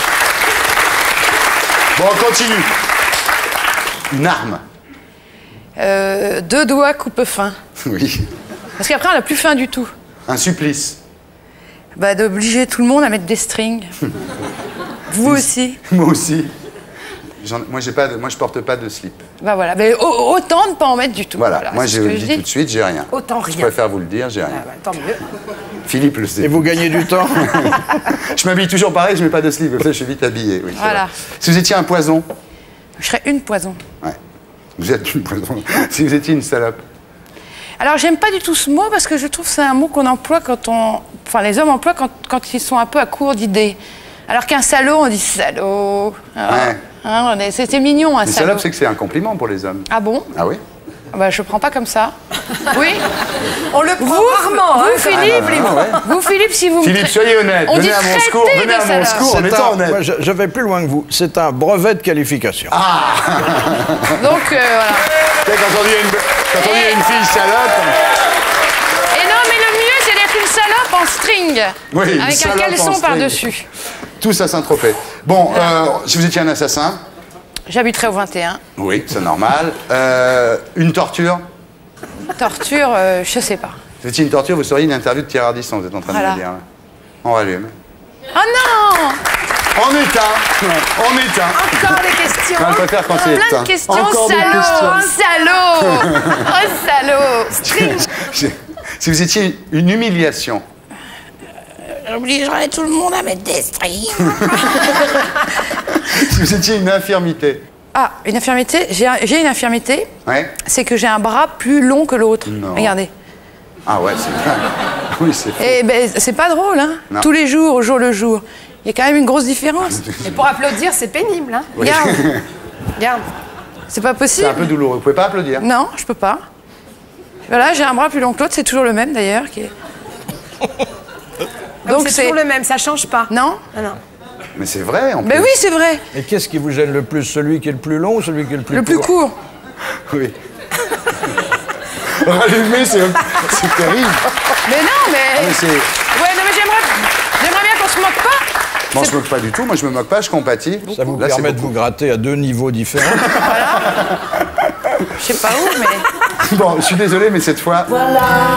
Bon, on continue. Une arme. Euh, deux doigts coupe-fin. Oui. Parce qu'après, on n'a plus faim du tout. Un supplice. Bah, d'obliger tout le monde à mettre des strings. Vous aussi. Moi aussi. J'en- Moi, j'ai pas de- moi, je porte pas de slip. Bah voilà, mais au- autant ne pas en mettre du tout. Voilà. Moi, c'est je ce vous que le je dis dis. tout de suite, j'ai rien. Autant Je rien. préfère vous le dire, j'ai rien. Ah, bah, tant mieux. Philippe le sait. Et vous gagnez du temps. Je m'habille toujours pareil, je mets pas de slip. Comme ça, je suis vite habillé. Oui, c'est Voilà. vrai. Si vous étiez un poison. Je serais une poison. Ouais. Vous êtes une poison. Si vous étiez une salope. Alors, j'aime pas du tout ce mot parce que je trouve que c'est un mot qu'on emploie quand on. Enfin, les hommes emploient quand, quand ils sont un peu à court d'idées. Alors qu'un salaud, on dit salaud. Ah, Ouais. hein, on est- C'était mignon, un Une salaud. salope, c'est que c'est un compliment pour les hommes. Ah bon? Ah oui? Bah, je prends pas comme ça. Oui? On le prend Vous, rarement. vous, hein, Philippe, Ah, non, ouais. vous, Philippe, si vous me Philippe, tra- soyez honnête. On Venez dit à mon traiter secours. Venez de à mon salope. secours en C'est étant un- honnête. moi, je, je vais plus loin que vous. C'est un brevet de qualification. Ah. Donc, euh, voilà. Tu sais, Quand on dit à une, quand on dit à une fille salope. Et non, mais le mieux, c'est d'être une salope en string. Oui, une avec un salope en caleçon string. par-dessus. Tout ça Saint-Tropez. Bon, euh, si vous étiez un assassin. J'habiterai au vingt et un. Oui, c'est normal. Euh, une torture. Torture, euh, je sais pas. Si vous étiez une torture, vous seriez une interview de Thierry Ardisson, vous êtes en train Voilà. de me dire. Là. On rallume. Oh non! On éteint. On éteint. Encore des questions. Non, je préfère quand c'est Plein éteint. de questions, Encore des salaud! questions. Oh, salaud! Oh, salaud! String! Si vous étiez une humiliation. J'obligerais tout le monde à mettre des strings. Si vous étiez une infirmité. Ah, une infirmité. J'ai un- j'ai une infirmité. Ouais. C'est que j'ai un bras plus long que l'autre. Non. Regardez. Ah ouais, c'est oui, c'est fou. Et ben, c'est pas drôle, hein? Non. Tous les jours, au jour le jour. Il y a quand même une grosse différence. Et pour applaudir, c'est pénible. Hein. Oui. Regarde. Regarde. C'est pas C'est possible. un peu douloureux. Vous pouvez pas applaudir. Non, je peux pas. Voilà, j'ai un bras plus long que l'autre, c'est toujours le même d'ailleurs. Qui est... Donc c'est toujours le même, ça change pas. Non? Ah non. Mais c'est vrai, en plus. Mais oui, c'est vrai. Et qu'est-ce qui vous gêne le plus, celui qui est le plus long ou celui qui est le plus Le plus court. Oui. Rallumer, c'est c'est terrible. Mais non, mais. Ah, mais c'est- Ouais, non, mais j'aimerais, j'aimerais bien qu'on se moque pas. Moi, je me moque pas du tout. Moi, je me moque pas, je compatis. Ça vous Là, c'est permet de beaucoup. vous gratter à deux niveaux différents. Je sais pas où, mais... Bon, je suis désolé, mais cette fois... Voilà.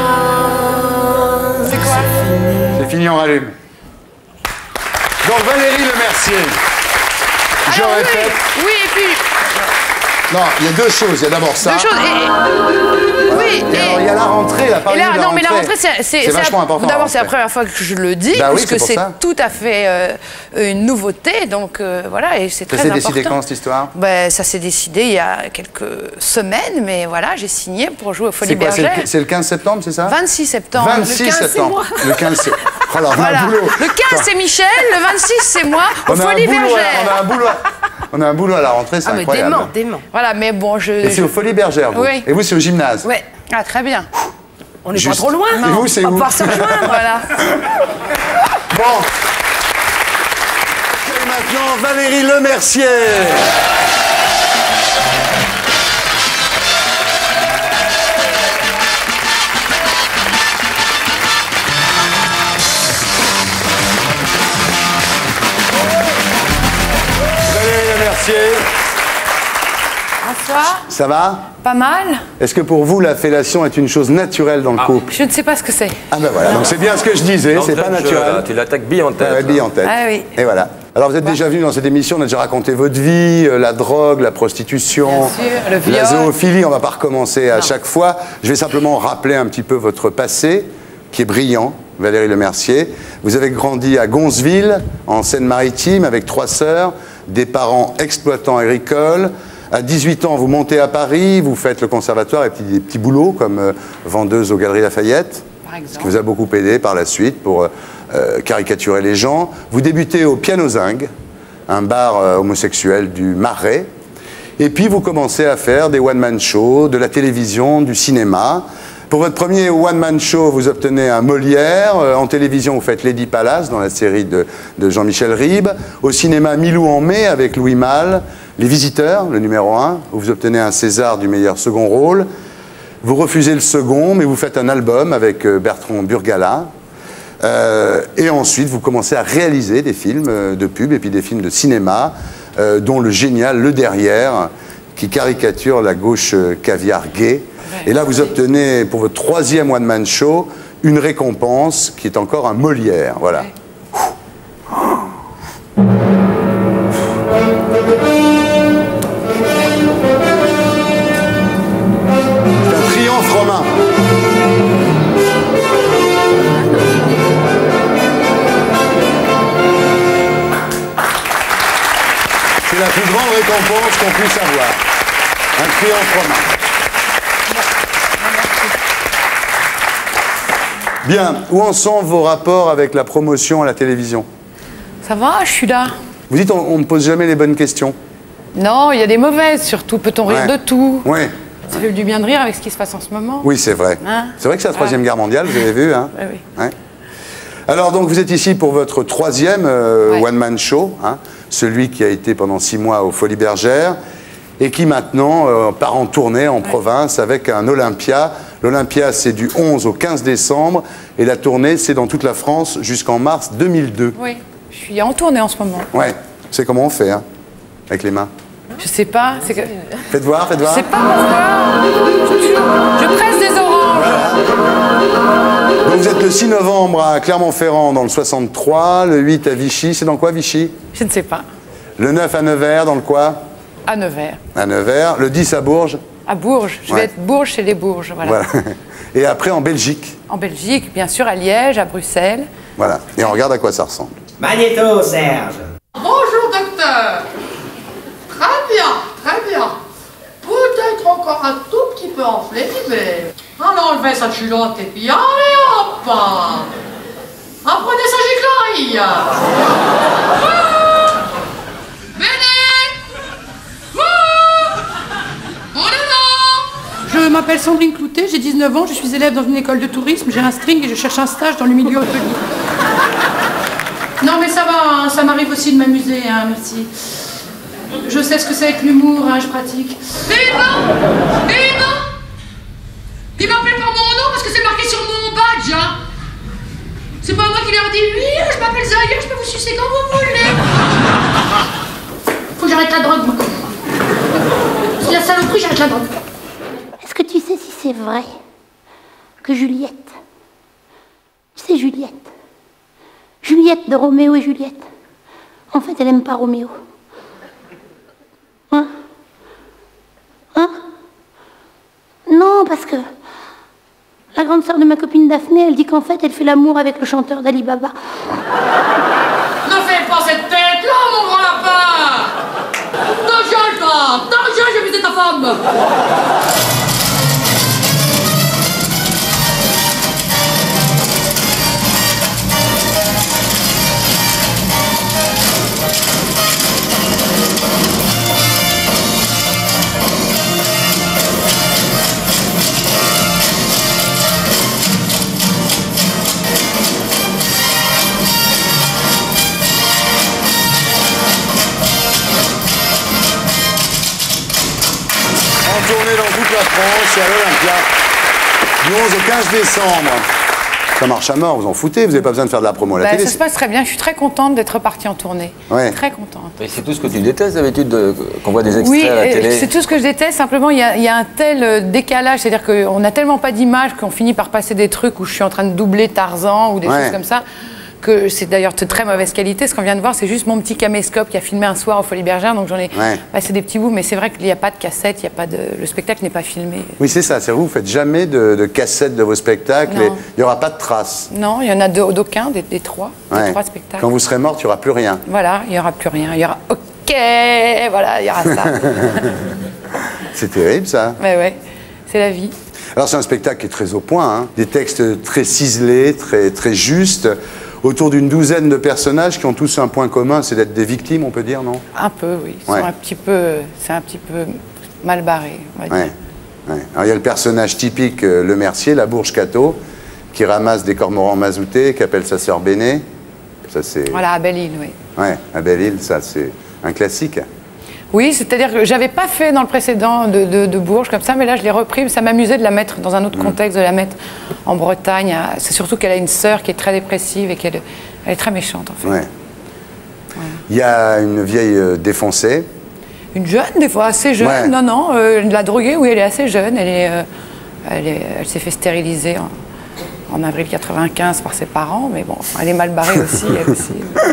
C'est quoi? C'est fini, on rallume. Donc Valérie Lemercier. Je Alors, répète. Oui, oui, et puis... Non, il y a deux choses. Il y a d'abord ça. Deux choses. Et, Voilà. Oui, et, alors, il y a la rentrée, la et parole là, de la non, mais la rentrée. rentrée, c'est C'est vachement la- important. D'abord, la c'est la rentrée. première fois que je le dis, Bah oui, c'est puisque pour c'est ça. tout à fait euh, une nouveauté. Donc euh, voilà, et c'est Ça très s'est important. décidé quand, cette histoire? Ben, ça s'est décidé il y a quelques semaines, mais voilà, j'ai signé pour jouer au Folies C'est quoi? C'est Bergère. le, c'est le quinze septembre, c'est ça? vingt-six septembre. vingt-six le quinze, c'est septembre. moi. Le quinze, c'est... Oh là, on a Voilà. un boulot. Le quinze, c'est Michel, le vingt-six, c'est moi, au On a un Folies boulot, Bergère. on a un boulot. On a un boulot à la rentrée, c'est Ah, mais incroyable. dément, dément. Voilà, mais bon, je... Et c'est aux Folies Bergères, vous. Oui. Et vous, c'est au gymnase. Ouais. Ah, très bien. On n'est pas Juste. trop loin. Et vous, c'est On va où? pouvoir se rejoindre. Voilà. Bon. Et maintenant, Valérie Lemercier. Valérie Lemercier. Bonsoir. Ça va? Pas mal. Est-ce que pour vous, la fellation est une chose naturelle dans le couple? Je ne sais pas ce que c'est. Ah ben voilà, donc c'est bien ce que je disais, c'est pas naturel. Tu l'attaques bille en tête. Ouais, bille en tête. Ah oui. Et voilà. Alors vous êtes déjà venu dans cette émission, on a déjà raconté votre vie, euh, la drogue, la prostitution, Bien sûr, le viol. la zoophilie, on va pas recommencer à chaque fois. Je vais simplement rappeler un petit peu votre passé, qui est brillant, Valérie Lemercier. Vous avez grandi à Gonzeville, en Seine-Maritime, avec trois sœurs, des parents exploitants agricoles. À dix-huit ans, vous montez à Paris, vous faites le conservatoire et des petits boulots comme euh, vendeuse aux Galeries Lafayette, ce qui vous a beaucoup aidé par la suite pour euh, euh, caricaturer les gens. Vous débutez au Piano Zinc, un bar euh, homosexuel du Marais, et puis vous commencez à faire des one-man shows, de la télévision, du cinéma. Pour votre premier one-man show, vous obtenez un Molière. Euh, en télévision, vous faites Lady Palace dans la série de, de Jean-Michel Ribes. Au cinéma, Milou en mai avec Louis Malle. Les Visiteurs, le numéro un, où vous obtenez un César du meilleur second rôle. Vous refusez le second, mais vous faites un album avec euh, Bertrand Burgala. Euh, et ensuite, vous commencez à réaliser des films euh, de pub et puis des films de cinéma, euh, dont le génial Le Derrière, qui caricature la gauche euh, caviar gay. Et là, vous obtenez, pour votre troisième one-man show, une récompense qui est encore un Molière. Voilà. C'est un triomphe romain. C'est la plus grande récompense qu'on puisse avoir. Un triomphe romain. Bien, où en sont vos rapports avec la promotion à la télévision? Ça va, je suis là. Vous dites on ne pose jamais les bonnes questions. Non, il y a des mauvaises surtout. Peut-on rire Ouais. de tout? Oui, Ça fait du bien de rire avec ce qui se passe en ce moment. oui, c'est vrai. Hein? C'est vrai que c'est la Troisième Ouais. Guerre mondiale, vous avez vu, hein? Oui, oui. Ouais. Alors, donc, vous êtes ici pour votre troisième euh, Ouais. one-man show, hein, celui qui a été pendant six mois aux Folies Bergères, et qui maintenant euh, part en tournée en province avec un Olympia. L'Olympia, c'est du onze au quinze décembre, et la tournée, c'est dans toute la France jusqu'en mars deux mille deux. Oui, je suis en tournée en ce moment. Ouais, c'est comment on fait, hein, avec les mains. Je sais pas. C'est que... Faites voir, faites Je voir. sais pas pourquoi. Je, je presse des oranges. Donc vous êtes le six novembre à Clermont-Ferrand dans le soixante-trois, le huit à Vichy, c'est dans quoi Vichy? Je ne sais pas. Le neuf à Nevers, dans le quoi? À Nevers. À Nevers, le dix à Bourges. À Bourges. Je Ouais. vais être Bourges chez les Bourges. Voilà. Voilà. Et après en Belgique. En Belgique, bien sûr, à Liège, à Bruxelles. Voilà. Et on regarde à quoi ça ressemble. Magnéto, Serge. Bonjour docteur. Très bien, très bien. Peut-être encore un tout petit peu enflé, mais... Alors enlevez sa culotte et puis allez hop. Apprenez sa giclerie. Je m'appelle Sandrine Cloutet, j'ai dix-neuf ans, je suis élève dans une école de tourisme, j'ai un string et je cherche un stage dans le milieu hôtelier. Non mais ça va, hein, ça m'arrive aussi de m'amuser, hein, merci. Je sais ce que c'est que l'humour, hein, je pratique. Mais non, mais non. Ils m'appellent par mon nom parce que c'est marqué sur mon badge, hein. C'est pas moi qui leur dis, oui, je m'appelle Zahir, je peux vous sucer quand vous voulez. Faut que j'arrête la drogue, moi. C'est la saloperie, j'arrête la drogue. c'est vrai que Juliette, tu sais Juliette, Juliette de Roméo et Juliette, en fait, elle aime pas Roméo. Hein? Hein? Non, parce que la grande sœur de ma copine Daphné, elle dit qu'en fait, elle fait l'amour avec le chanteur d'Ali Baba. Ne fais pas cette tête-là, mon grand lapin! T'engueule, toi! T'engueule, j'ai visé ta femme! Tournée dans toute la France et à l'Olympia du onze au quinze décembre. Ça marche à mort, vous en foutez, vous n'avez pas besoin de faire de la promo à la Bah, télé. ça se passe très bien, je suis très contente d'être partie en tournée. Ouais. Très contente. Et c'est tout ce que tu détestes d'habitude, de- qu'on voit des extraits Oui, à la euh, télé. c'est tout ce que je déteste. Simplement, il y, a- il y a un tel euh, décalage, c'est-à-dire qu'on n'a tellement pas d'images qu'on finit par passer des trucs où je suis en train de doubler Tarzan ou des Ouais. choses comme ça. Que c'est d'ailleurs de très mauvaise qualité. Ce qu'on vient de voir, c'est juste mon petit caméscope qui a filmé un soir au Folies Bergère, donc j'en ai Ouais. passé des petits bouts. Mais c'est vrai qu'il n'y a pas de cassette, il y a pas de, le spectacle n'est pas filmé. Oui, c'est ça, c'est vous, vous faites jamais de, de cassettes de vos spectacles Non. et il n'y aura pas de traces. Non, il y en a deux- d'aucun, des, des trois, des Ouais. trois spectacles. Quand vous serez morte, il n'y aura plus rien. Voilà, il n'y aura plus rien. Il y aura OK, voilà, il y aura ça. C'est terrible, ça. Ouais, ouais, c'est la vie. Alors, c'est un spectacle qui est très au point, hein. Des textes très ciselés, très, très justes, autour d'une douzaine de personnages qui ont tous un point commun, c'est d'être des victimes, on peut dire, non? Un peu, oui. Ils Ouais. sont un petit peu, c'est un petit peu mal barré, on va dire. Ouais. Ouais. Alors, il y a le personnage typique, euh, le mercier, la bourge Cato, qui ramasse des cormorans mazoutés, qui appelle sa sœur Béné. Ça, c'est... Voilà, à Belle-Île, oui. Ouais, à Belle-Île, ça, c'est un classique. Oui, c'est-à-dire que j'avais pas fait dans le précédent de, de, de Bourges comme ça, mais là je l'ai repris. Ça m'amusait de la mettre dans un autre contexte, de la mettre en Bretagne. à- C'est surtout qu'elle a une sœur qui est très dépressive et qu'elle elle est très méchante en fait. Ouais. Il y a une vieille euh, défoncée. Une jeune, des fois assez jeune. Ouais. Non, non, euh, la droguée, oui, elle est assez jeune. Elle est, euh, elle est- elle s'est fait stériliser en, en avril quatre-vingt-quinze par ses parents, mais bon, enfin, elle est mal barrée aussi, elle aussi.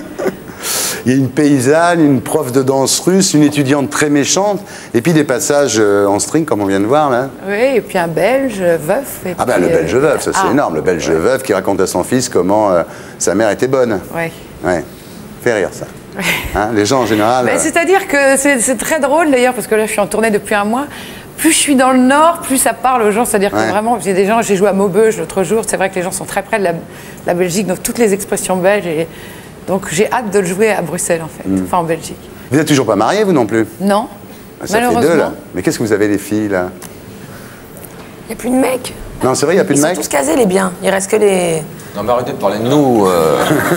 Il y a une paysanne, une prof de danse russe, une étudiante très méchante, et puis des passages euh, en string, comme on vient de voir là. Oui, et puis un Belge, veuf. Et Ah bah puis, le Belge euh, veuf, ça c'est ah, énorme, le Belge veuf qui raconte à son fils comment euh, sa mère était bonne. Ouais. Ouais, fait rire ça. Hein, les gens en général... Mais euh, c'est-à-dire que c'est c'est très drôle d'ailleurs, parce que là je suis en tournée depuis un mois. Plus je suis dans le Nord, plus ça parle aux gens. C'est-à-dire Ouais. que vraiment, j'ai des gens, j'ai joué à Maubeuge l'autre jour. C'est vrai que les gens sont très près de la, la Belgique, donc toutes les expressions belges. Et, donc j'ai hâte de le jouer à Bruxelles en fait, Mm. enfin en Belgique. Vous n'êtes toujours pas mariés, vous non plus? Non, Ah, ça fait malheureusement. deux là. Mais qu'est-ce que vous avez les filles là? Il n'y a plus de mecs. Non, c'est vrai, il n'y a plus Ils de sont mecs? tous casés, les biens. Il reste que les. Non mais arrêtez de parler de nous. euh.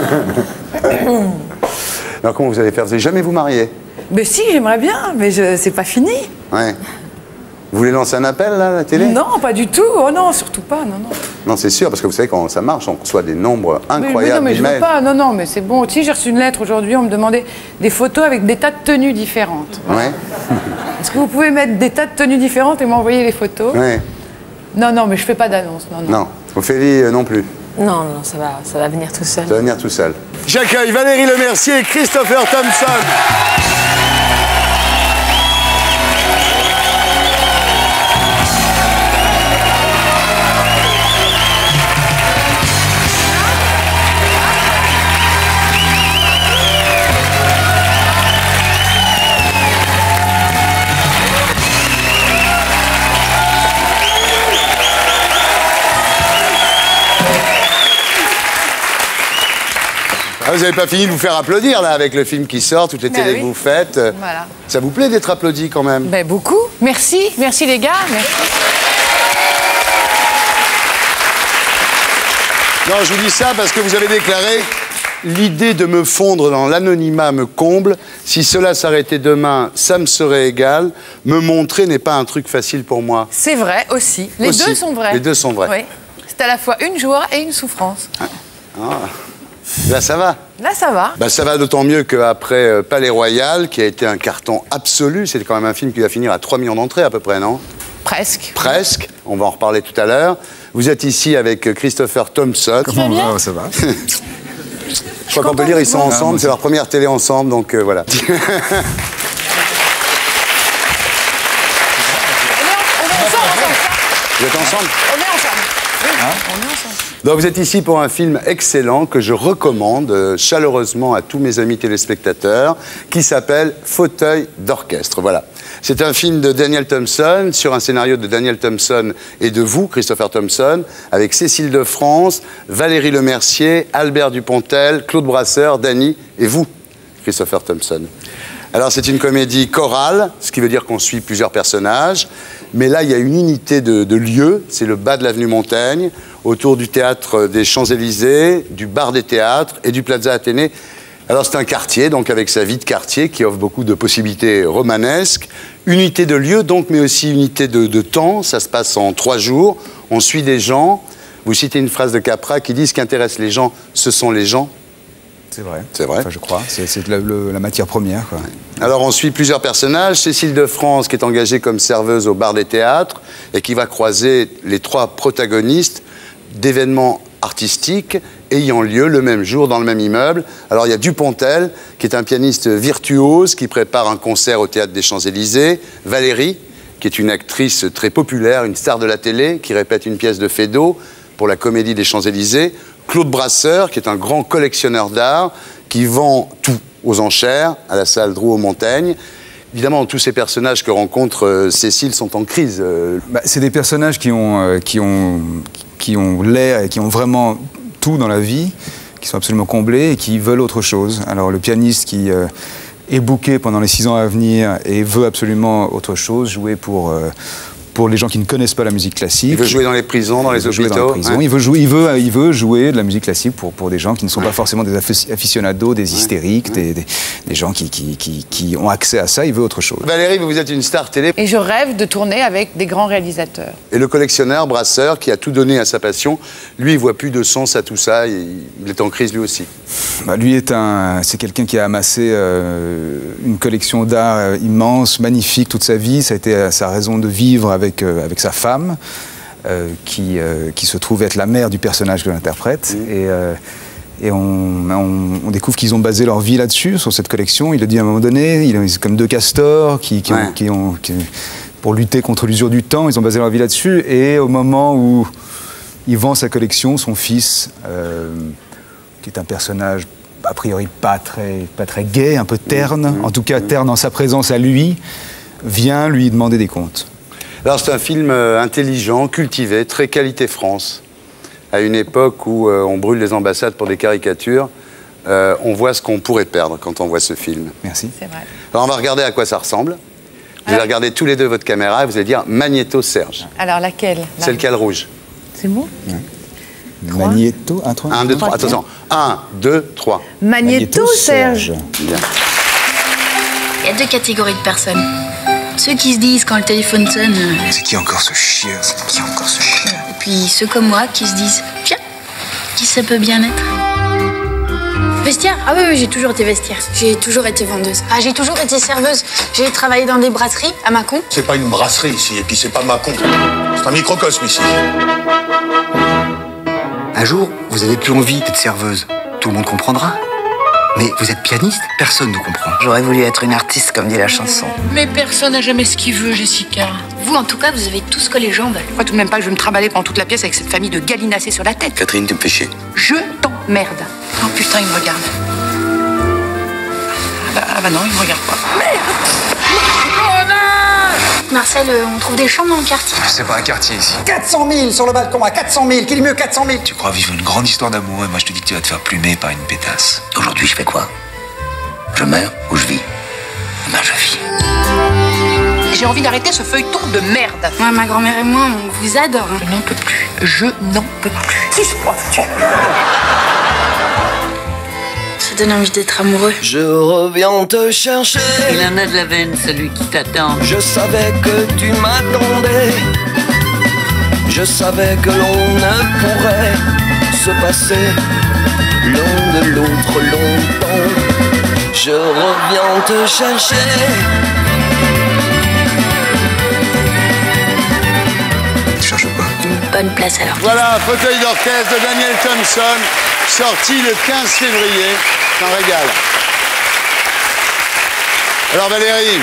Alors comment vous allez faire? Vous n'allez jamais vous marier? Mais si, j'aimerais bien, mais je, c'est pas fini. Ouais. Vous voulez lancer un appel là, à la télé? Non, pas du tout. Oh non, surtout pas. Non, non. Non, c'est sûr, parce que vous savez, quand ça marche, on reçoit des nombres Mais- mais incroyables non, mais je veux d'emails. pas. Non, non, mais c'est bon. Si j'ai reçu une lettre aujourd'hui, on me demandait des photos avec des tas de tenues différentes. Ouais. Est-ce que vous pouvez mettre des tas de tenues différentes et m'envoyer les photos? Ouais. Non, non, mais je fais pas d'annonce. Non, non. Non. Ophélie euh, non plus. Non, non, ça va, ça va venir tout seul. Ça va venir tout seul. J'accueille Valérie Lemercier et Christopher Thompson. Ah, vous n'avez pas fini de vous faire applaudir là avec le film qui sort, toutes les Ben télés oui. que vous faites. Euh, Voilà. Ça vous plaît d'être applaudi quand même? Ben beaucoup. Merci, merci les gars. Merci. Non, je vous dis ça parce que vous avez déclaré l'idée de me fondre dans l'anonymat me comble. Si cela s'arrêtait demain, ça me serait égal. Me montrer n'est pas un truc facile pour moi. C'est vrai aussi. Les Aussi. deux sont vrais. Les deux sont vrais. Oui. C'est à la fois une joie et une souffrance. Ah. Là, ça va. Là, ça va. Bah, ça va d'autant mieux qu'après euh, Palais Royal, qui a été un carton absolu, c'était quand même un film qui va finir à trois millions d'entrées à peu près, non? Presque. Presque, on va en reparler tout à l'heure. Vous êtes ici avec Christopher Thompson. Comment on va? Ça va. Je crois qu'on peut dire ils sont ensemble, c'est leur première télé ensemble, donc euh, voilà. Vous êtes ensemble? On est ensemble. Oui, hein? On est ensemble. Donc vous êtes ici pour un film excellent que je recommande euh, chaleureusement à tous mes amis téléspectateurs, qui s'appelle Fauteuil d'orchestre. Voilà. C'est un film de Daniel Thompson, sur un scénario de Daniel Thompson et de vous, Christopher Thompson, avec Cécile de France, Valérie Lemercier, Albert Dupontel, Claude Brasseur, Dany et vous, Christopher Thompson. Alors c'est une comédie chorale, ce qui veut dire qu'on suit plusieurs personnages, mais là il y a une unité de, de lieu, c'est le bas de l'avenue Montaigne, autour du théâtre des Champs-Élysées, du bar des théâtres et du Plaza Athénée. Alors c'est un quartier, donc avec sa vie de quartier qui offre beaucoup de possibilités romanesques. Unité de lieu donc, mais aussi unité de, de temps, ça se passe en trois jours, on suit des gens. Vous citez une phrase de Capra qui dit « Ce qui intéresse les gens, ce sont les gens ». C'est vrai. C'est vrai. Enfin, je crois. C'est la, la matière première, quoi. Alors, on suit plusieurs personnages. Cécile de France, qui est engagée comme serveuse au bar des théâtres et qui va croiser les trois protagonistes d'événements artistiques ayant lieu le même jour dans le même immeuble. Alors, il y a Dupontel, qui est un pianiste virtuose, qui prépare un concert au théâtre des Champs-Élysées. Valérie, qui est une actrice très populaire, une star de la télé, qui répète une pièce de Feydeau pour la Comédie des Champs-Élysées. Claude Brasseur, qui est un grand collectionneur d'art, qui vend tout aux enchères à la salle Drouot-Montaigne. Évidemment, tous ces personnages que rencontre euh, Cécile sont en crise. Euh... Bah, c'est des personnages qui ont, euh, qui ont, qui ont l'air et qui ont vraiment tout dans la vie, qui sont absolument comblés et qui veulent autre chose. Alors le pianiste qui euh, est booké pendant les six ans à venir et veut absolument autre chose, jouer pour... Euh, pour les gens qui ne connaissent pas la musique classique. Il veut jouer dans les prisons, dans les hôpitaux. Dans les prisons. Hein. Il, veut jouer, il, veut, il veut jouer de la musique classique pour, pour des gens qui ne sont pas forcément des aficionados, des hystériques, des, des, des gens qui, qui, qui, qui ont accès à ça. Il veut autre chose. Valérie, vous êtes une star télé. Et je rêve de tourner avec des grands réalisateurs. Et le collectionneur, Brasseur, qui a tout donné à sa passion, lui, il voit plus de sens à tout ça. Il est en crise lui aussi. Bah, lui, est un, c'est quelqu'un qui a amassé euh, une collection d'art euh, immense, magnifique toute sa vie. Ça a été euh, sa raison de vivre avec, euh, avec sa femme. Femme, euh, qui, euh, qui se trouve être la mère du personnage que j'interprète. Mmh. Et, euh, et on, on, on découvre qu'ils ont basé leur vie là-dessus, sur cette collection. Il le dit à un moment donné, il est comme deux castors qui, qui, ouais. ont, qui, ont, qui, pour lutter contre l'usure du temps, ils ont basé leur vie là-dessus. Et au moment où il vend sa collection, son fils, euh, qui est un personnage a priori pas très, pas très gai, un peu terne, mmh. en tout cas terne dans sa présence à lui, vient lui demander des comptes. Alors c'est un film euh, intelligent, cultivé, très qualité France. À une époque où euh, on brûle les ambassades pour des caricatures, euh, on voit ce qu'on pourrait perdre quand on voit ce film. Merci. C'est vrai. Alors on va regarder à quoi ça ressemble. Vous Alors... allez regarder tous les deux votre caméra et vous allez dire Magnéto Serge. Alors laquelle? C'est lequel rouge? C'est bon. Ouais. Magnéto, un, trois. un, deux, trois. Attention. un, deux, trois. Magnéto, Magnéto Serge. Bien. Il y a deux catégories de personnes. Ceux qui se disent quand le téléphone sonne... C'est qui encore ce chien? C'est qui encore ce chien? Et puis ceux comme moi qui se disent... Tiens, qui ça peut bien être? Vestiaire? Ah oui, oui, j'ai toujours été vestiaire. J'ai toujours été vendeuse. Ah, j'ai toujours été serveuse. J'ai travaillé dans des brasseries à Mâcon. C'est pas une brasserie ici, et puis c'est pas Mâcon. C'est un microcosme ici. Un jour, vous avez plus envie d'être serveuse. Tout le monde comprendra. Mais vous êtes pianiste, personne ne comprend. J'aurais voulu être une artiste, comme dit la chanson. Mais personne n'a jamais ce qu'il veut, Jessica. Vous, en tout cas, vous avez tout ce que les gens veulent. Moi, tout de même pas que je vais me trimballer pendant toute la pièce avec cette famille de gallinacés sur la tête. Catherine, tu me fais chier. Je t'emmerde. Oh putain, il me regarde. Ah bah, ah bah non, il me regarde pas. Merde! Marcel, euh, on trouve des chambres dans le quartier. C'est pas un quartier ici. quatre cent mille sur le balcon, à quatre cent mille. Qui est mieux, quatre cent mille? Tu crois vivre une grande histoire d'amour et moi je te dis que tu vas te faire plumer par une pétasse. Aujourd'hui, je fais quoi? Je meurs ou je vis? Eh ben, je vis. J'ai envie d'arrêter ce feuilleton de merde. Moi, ma grand-mère et moi, on vous adore. Je n'en peux plus. Je n'en peux plus. Si je crois, tu... Ça donne envie d'être amoureux. Je reviens te chercher. Il en a de la veine, celui qui t'attend. Je savais que tu m'attendais. Je savais que l'on ne pourrait se passer l'un de l'autre longtemps. Je reviens te chercher. bonne place alors. Voilà, Fauteuil d'orchestre de Daniel Thompson, sorti le quinze février. C'est un régal. Alors Valérie,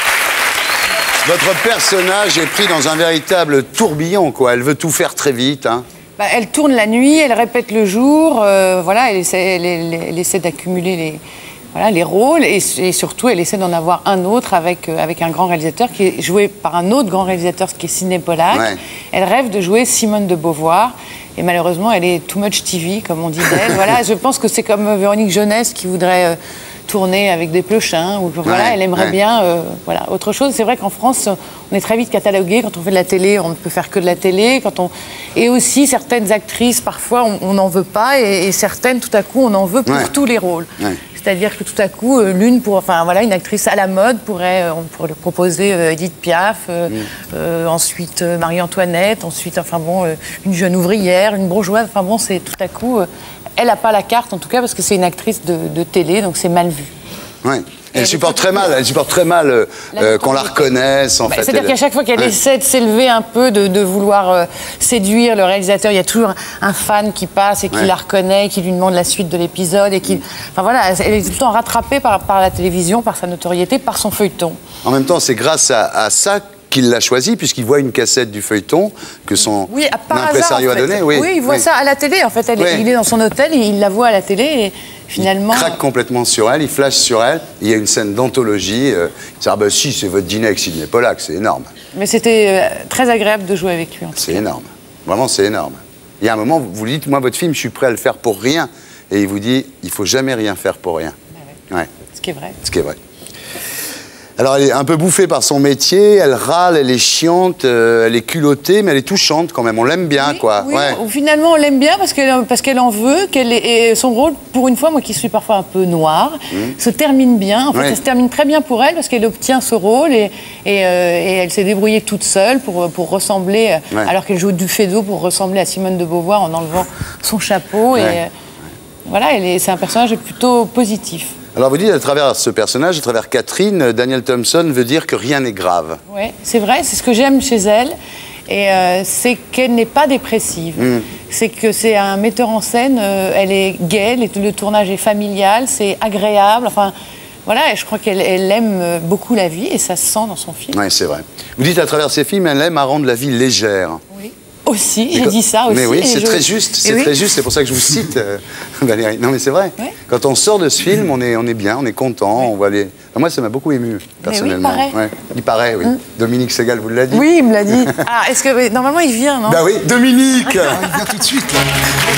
votre personnage est pris dans un véritable tourbillon, quoi. Elle veut tout faire très vite, hein. Bah, elle tourne la nuit, elle répète le jour, euh, voilà, elle essaie, elle, elle, elle essaie d'accumuler les, voilà, les rôles et, et surtout elle essaie d'en avoir un autre avec, euh, avec un grand réalisateur qui est joué par un autre grand réalisateur, qui est Sidney Pollack. Ouais. Elle rêve de jouer Simone de Beauvoir et malheureusement elle est too much T V, comme on dit d'elle. Voilà, je pense que c'est comme Véronique Jeunesse qui voudrait euh, tourner avec des Pleuchins. Ou, voilà, ouais, elle aimerait ouais. bien euh, voilà, autre chose. C'est vrai qu'en France, on est très vite catalogué. Quand on fait de la télé, on ne peut faire que de la télé. Quand on... Et aussi, certaines actrices, parfois, on n'en veut pas. Et, et certaines, tout à coup, on en veut pour ouais. tous les rôles. Ouais. C'est-à-dire que tout à coup, euh, l'une, pour, enfin voilà, une actrice à la mode pourrait, euh, on pourrait lui proposer euh, Edith Piaf, euh, mm. euh, ensuite euh, Marie-Antoinette, ensuite, enfin bon, euh, une jeune ouvrière, une bourgeoise. Enfin bon, c'est tout à coup, euh, elle n'a pas la carte en tout cas parce que c'est une actrice de, de télé, donc c'est mal vu. Oui. Elle, elle supporte très mal, elle supporte très mal euh, euh, qu'on la reconnaisse. En bah, fait. C'est-à-dire elle... qu'à chaque fois qu'elle ouais. essaie de s'élever un peu, de, de vouloir euh, séduire le réalisateur, il y a toujours un fan qui passe et qui ouais. la reconnaît, qui lui demande la suite de l'épisode. et qui, Enfin voilà, elle est tout le temps rattrapée par, par la télévision, par sa notoriété, par son feuilleton. En même temps, c'est grâce à, à ça qu'il l'a choisi, puisqu'il voit une cassette du feuilleton que son oui, impresario hasard, en fait. a donné. Oui, oui il voit oui. ça à la télé, en fait. Elle, oui. Il est dans son hôtel, il la voit à la télé et finalement... Il craque complètement sur elle, il flash sur elle. Il y a une scène d'anthologie. Euh, ah bah si, c'est votre dîner avec Sidney Pollack, c'est énorme. Mais c'était euh, très agréable de jouer avec lui. C'est énorme. Vraiment, c'est énorme. Il y a un moment, vous vous dites, moi, votre film, je suis prêt à le faire pour rien. Et il vous dit, il faut jamais rien faire pour rien. Ah ouais. Ouais. Ce qui est vrai. Ce qui est vrai. Alors, elle est un peu bouffée par son métier, elle râle, elle est chiante, euh, elle est culottée, mais elle est touchante quand même, on l'aime bien, oui, quoi. Oui, ouais. Finalement, on l'aime bien parce qu'elle parce qu'elle en veut, qu'elle est, et son rôle, pour une fois, moi qui suis parfois un peu noire, mmh. se termine bien. En fait, ouais. ça se termine très bien pour elle parce qu'elle obtient ce rôle et, et, euh, et elle s'est débrouillée toute seule pour, pour ressembler, ouais. alors qu'elle joue du Fédo, pour ressembler à Simone de Beauvoir en enlevant son chapeau. Ouais. Et euh, voilà, c'est un personnage plutôt positif. Alors vous dites, à travers ce personnage, à travers Catherine, Daniel Thompson veut dire que rien n'est grave. Oui, c'est vrai, c'est ce que j'aime chez elle. Et euh, c'est qu'elle n'est pas dépressive. Mm. C'est que c'est un metteur en scène, euh, elle est gaie, le tournage est familial, c'est agréable. Enfin, voilà, et je crois qu'elle elle aime beaucoup la vie et ça se sent dans son film. Oui, c'est vrai. Vous dites, à travers ses films, elle aime à rendre la vie légère. Oui. Aussi, j'ai dit ça aussi. Mais oui, c'est je... très juste, c'est oui. très juste, c'est pour ça que je vous cite, euh, Valérie. Non mais c'est vrai, oui. Quand on sort de ce film, on est, on est bien, on est content, oui. on va aller... Enfin, moi, ça m'a beaucoup ému, personnellement. Mais oui, il paraît. Ouais. Il paraît, oui. Hum. Dominique Segal vous l'a dit. Oui, il me l'a dit. Ah, est-ce que... Normalement, il vient, non? Bah oui, Dominique. Il vient tout de suite, là.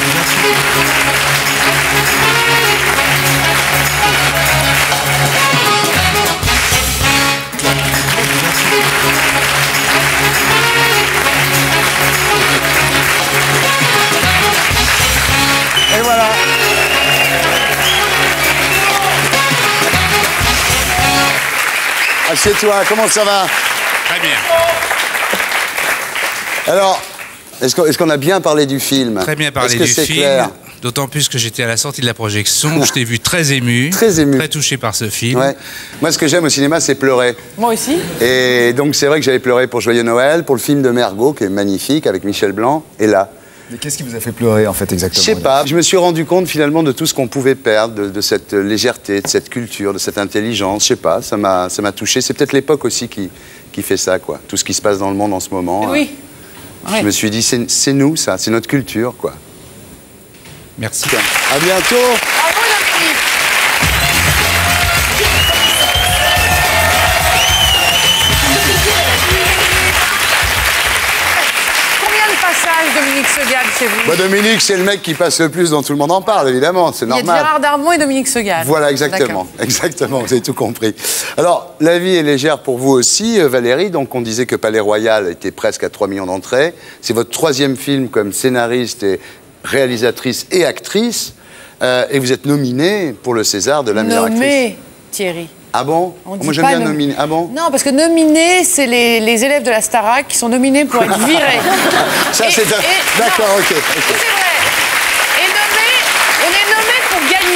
Et voilà. Assieds-toi, comment ça va? Très bien. Alors, est-ce qu'on est qu'on a bien parlé du film? Très bien parlé du film. D'autant plus que j'étais à la sortie de la projection, je t'ai vu très ému, très ému, très touché par ce film. Ouais. Moi, ce que j'aime au cinéma, c'est pleurer. Moi aussi. Et donc, c'est vrai que j'avais pleuré pour Joyeux Noël, pour le film de Mergo, qui est magnifique, avec Michel Blanc, et là. Mais qu'est-ce qui vous a fait pleurer, en fait, exactement? Je sais pas. Je me suis rendu compte, finalement, de tout ce qu'on pouvait perdre, de, de cette légèreté, de cette culture, de cette intelligence. Je sais pas, ça m'a ça m'a touché. C'est peut-être l'époque aussi qui, qui fait ça, quoi. Tout ce qui se passe dans le monde en ce moment. Oui. Hein. Ouais. Je me suis dit, c'est nous, ça, c'est notre culture, quoi. Merci. À bientôt. Bravo, Dominique. Combien de passages, Dominique Segal, chez vous? Bah, Dominique, c'est le mec qui passe le plus dont tout le monde en parle, évidemment, c'est normal. Il y a Gérard Darmon et Dominique Segal. Voilà, exactement, exactement, vous avez tout compris. Alors, la vie est légère pour vous aussi, Valérie, donc on disait que Palais Royal était presque à trois millions d'entrées. C'est votre troisième film comme scénariste et réalisatrice et actrice. Euh, et vous êtes nominée pour le César de la meilleure actrice. Nommée, Thierry. Ah bon? On Moi j'aime bien nominer. Ah bon? Non, parce que nominés, c'est les, les élèves de la Starac qui sont nominés pour être virés. Ça c'est... D'accord, ok. okay. C'est vrai. Et nommé, on est nommé pour gagner, voilà.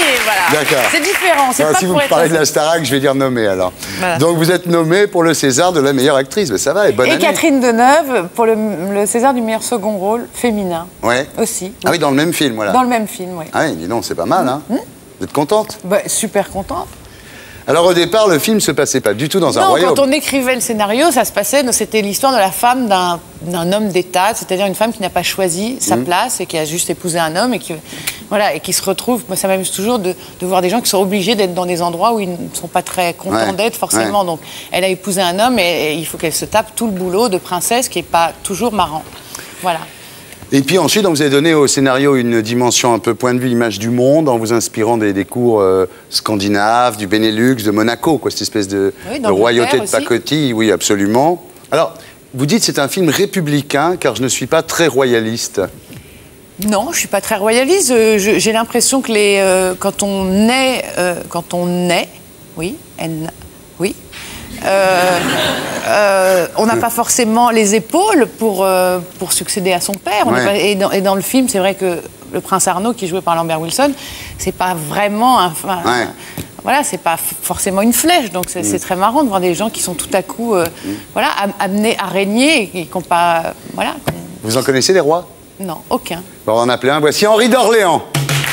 D'accord. C'est différent. C'est Alors, pas si vous pour me être parlez de la Starac, je vais dire nommée alors. Voilà. Donc vous êtes nommée pour le César de la meilleure actrice. Mais ça va, et bonne Et année. Catherine Deneuve pour le, le César du meilleur second rôle féminin. Ouais. Aussi. Ah oui, dans le même film, voilà. Dans le même film, oui. Ah oui, dis donc, c'est pas mal, hein. Mmh. Vous êtes contente? Bah, super contente. Alors au départ, le film se passait pas du tout dans un non, royaume. quand on écrivait le scénario, ça se passait, c'était l'histoire de la femme d'un d'un homme d'État, c'est-à-dire une femme qui n'a pas choisi sa Mmh. place et qui a juste épousé un homme et qui, voilà, et qui se retrouve, moi ça m'amuse toujours de, de voir des gens qui sont obligés d'être dans des endroits où ils ne sont pas très contents Ouais, d'être forcément. ouais. Donc elle a épousé un homme et, et il faut qu'elle se tape tout le boulot de princesse qui n'est pas toujours marrant. Voilà. Et puis ensuite, donc, vous avez donné au scénario une dimension un peu point de vue image du monde en vous inspirant des, des cours euh, scandinaves, du Benelux, de Monaco, quoi, cette espèce de, Oui, de d'Angleterre royauté de aussi. pacotille, oui, absolument. Alors, vous dites c'est un film républicain car je ne suis pas très royaliste. Non, je suis pas très royaliste. Euh, je- J'ai l'impression que les, euh, quand on est, euh, quand on est, oui, N, oui, euh, euh, on n'a pas forcément les épaules pour euh, pour succéder à son père. On Ouais. n'est pas- et, dans, et dans le film, c'est vrai que le prince Arnaud, qui est joué par Lambert Wilson, c'est pas vraiment un, un- Ouais. voilà, c'est pas f- forcément une flèche. Donc c'est c'est très marrant de voir des gens qui sont tout à coup, euh, voilà, am- amenés à régner et qui n'ont pas, voilà, qu'on- Vous en connaissez les rois? non, aucun. On va en appeler un. Voici Henri d'Orléans.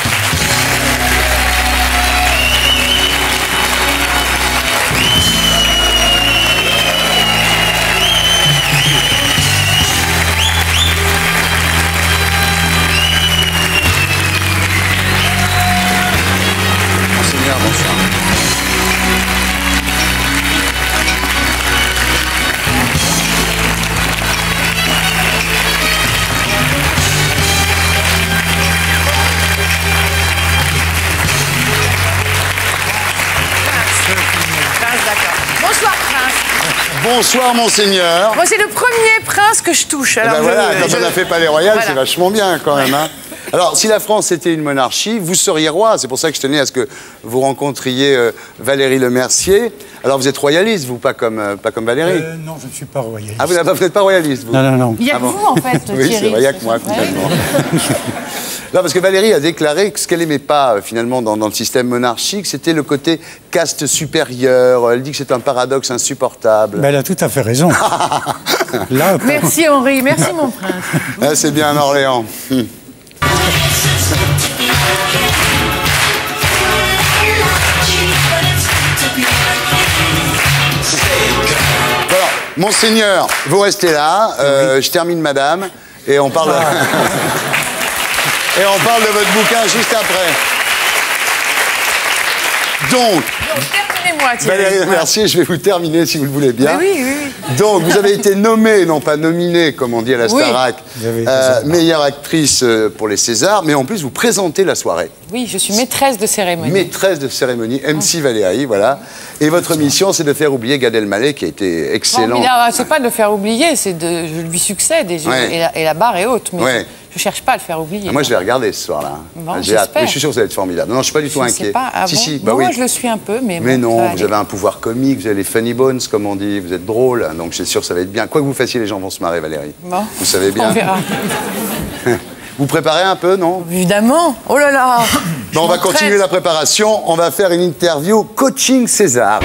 Monseigneur, bonsoir. Prince, d'accord. Bonsoir, Prince. Bonsoir, monseigneur. Moi, c'est le premier prince que je touche. Eh Alors ben je- voilà, quand je- on a fait Palais Royal, Voilà. c'est vachement bien quand même. Hein. Alors, si la France était une monarchie, vous seriez roi. C'est pour ça que je tenais à ce que vous rencontriez euh, Valérie Lemercier. Alors, vous êtes royaliste, vous, pas comme, euh, pas comme Valérie. Euh, non, je ne suis pas royaliste. Ah, vous n'êtes pas, vous n'êtes pas royaliste, vous? Non, non, non. Il y a Ah que bon. vous, en fait, Oui, Thierry. c'est vrai, il y a que moi, Ouais. finalement. Non, parce que Valérie a déclaré que ce qu'elle n'aimait pas, euh, finalement, dans, dans le système monarchique, c'était le côté caste supérieur. Elle dit que c'est un paradoxe insupportable. Ben, elle a tout à fait raison. Là, Merci, Henri. Merci, mon prince. Ah, c'est bien Orléans. Hum. Voilà. Monseigneur, vous restez là. Euh, Je termine madame. Et on parle... et on parle de votre bouquin juste après. Donc, Terminez-moi, Thierry. Valérie Lemercier, je vais vous terminer si vous le voulez bien. Oui, oui, oui, oui. Donc, vous avez été nommée, non pas nominée, comme on dit à la Oui. Starac, Vous avez été euh, sympa. meilleure actrice euh, pour les Césars, mais en plus, vous présentez la soirée. Oui, je suis maîtresse de cérémonie. Maîtresse de cérémonie, M C Valérie, voilà. Et votre mission, c'est de faire oublier Gad Elmaleh, qui a été excellent. Formidable. C'est pas de le faire oublier, c'est de. Je lui succède et, je- Ouais. et la, et la barre est haute. Mais Ouais. je, je cherche pas à le faire oublier. Ah, moi, je vais regarder ce soir-là. Bon, J'ai hâte. j'espère. Mais je suis sûr que ça va être formidable. Non, non, je suis pas du tout Je inquiet. sais pas. Ah si, bon si, Bon, bah oui. moi, je le suis un peu, mais. Mais bon, ça non, va vous aller. avez un pouvoir comique, vous avez les funny bones, comme on dit, vous êtes drôle, donc je suis sûr que ça va être bien. Quoi que vous fassiez, les gens vont se marrer, Valérie. Bon. Vous savez bien. On verra. Vous préparez un peu, non? Évidemment. Oh là là. Bon, on va continuer la préparation. On va faire une interview coaching César.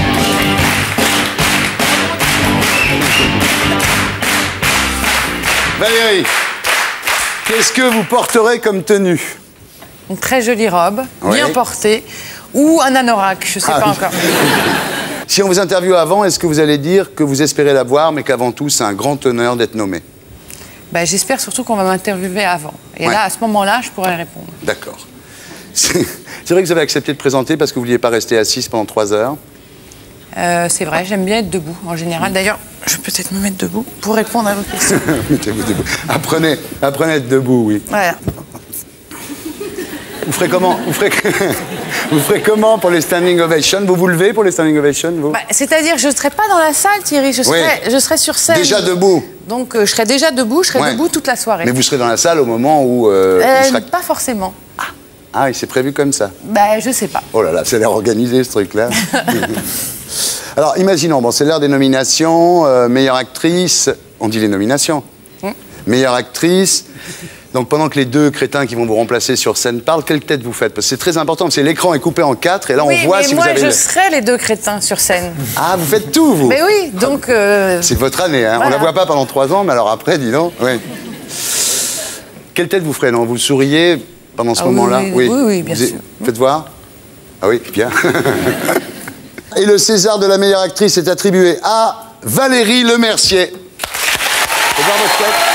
Valérie, qu'est-ce que vous porterez comme tenue? Une très jolie robe, Oui. bien portée, ou un anorak, je sais Ah pas oui. encore. Si on vous interviewe avant, est-ce que vous allez dire que vous espérez la voir, mais qu'avant tout, c'est un grand honneur d'être nommé? Ben, j'espère surtout qu'on va m'interviewer avant. Et Ouais. là, à ce moment-là, je pourrai répondre. D'accord. C'est c'est vrai que vous avez accepté de présenter parce que vous ne vouliez pas rester assise pendant trois heures. Euh, c'est vrai, j'aime bien être debout en général. D'ailleurs, je vais peut-être me mettre debout pour répondre à vos questions. Mettez-vous debout. Apprenez, apprenez à être debout, oui. Voilà. Vous ferez comment vous ferez... vous ferez comment pour les standing ovations? Vous vous levez pour les standing ovations, vous? Bah, c'est-à-dire, je ne serai pas dans la salle, Thierry. Je serai, Oui. je serai sur scène. Déjà debout. Donc, euh, je serai déjà debout. Je serai Ouais. debout toute la soirée. Mais vous serez dans la salle au moment où... euh, Euh, il sera- Pas forcément. Ah, il s'est prévu comme ça. Bah, je sais pas. Oh là là, ça a l'air organisé, ce truc-là. Alors, imaginons, bon, c'est l'heure des nominations. euh, meilleure actrice, on dit les nominations. Hmm. Meilleure actrice, Donc pendant que les deux crétins qui vont vous remplacer sur scène parlent, quelle tête vous faites? Parce que c'est très important, parce que l'écran est coupé en quatre et là oui, on voit mais si moi, vous avez... je le... serai les deux crétins sur scène. Ah, vous faites tout, vous? Mais oui, donc... Euh... C'est votre année, hein. Voilà. On la voit pas pendant trois ans, mais alors après, dis donc. Oui. Quelle tête vous ferez, non? Vous souriez pendant ce Ah, moment-là? oui, oui, oui, oui, bien sûr. Faites voir. Ah oui, bien. Et le César de la meilleure actrice est attribué à Valérie Lemercier. Faites voir votre tête.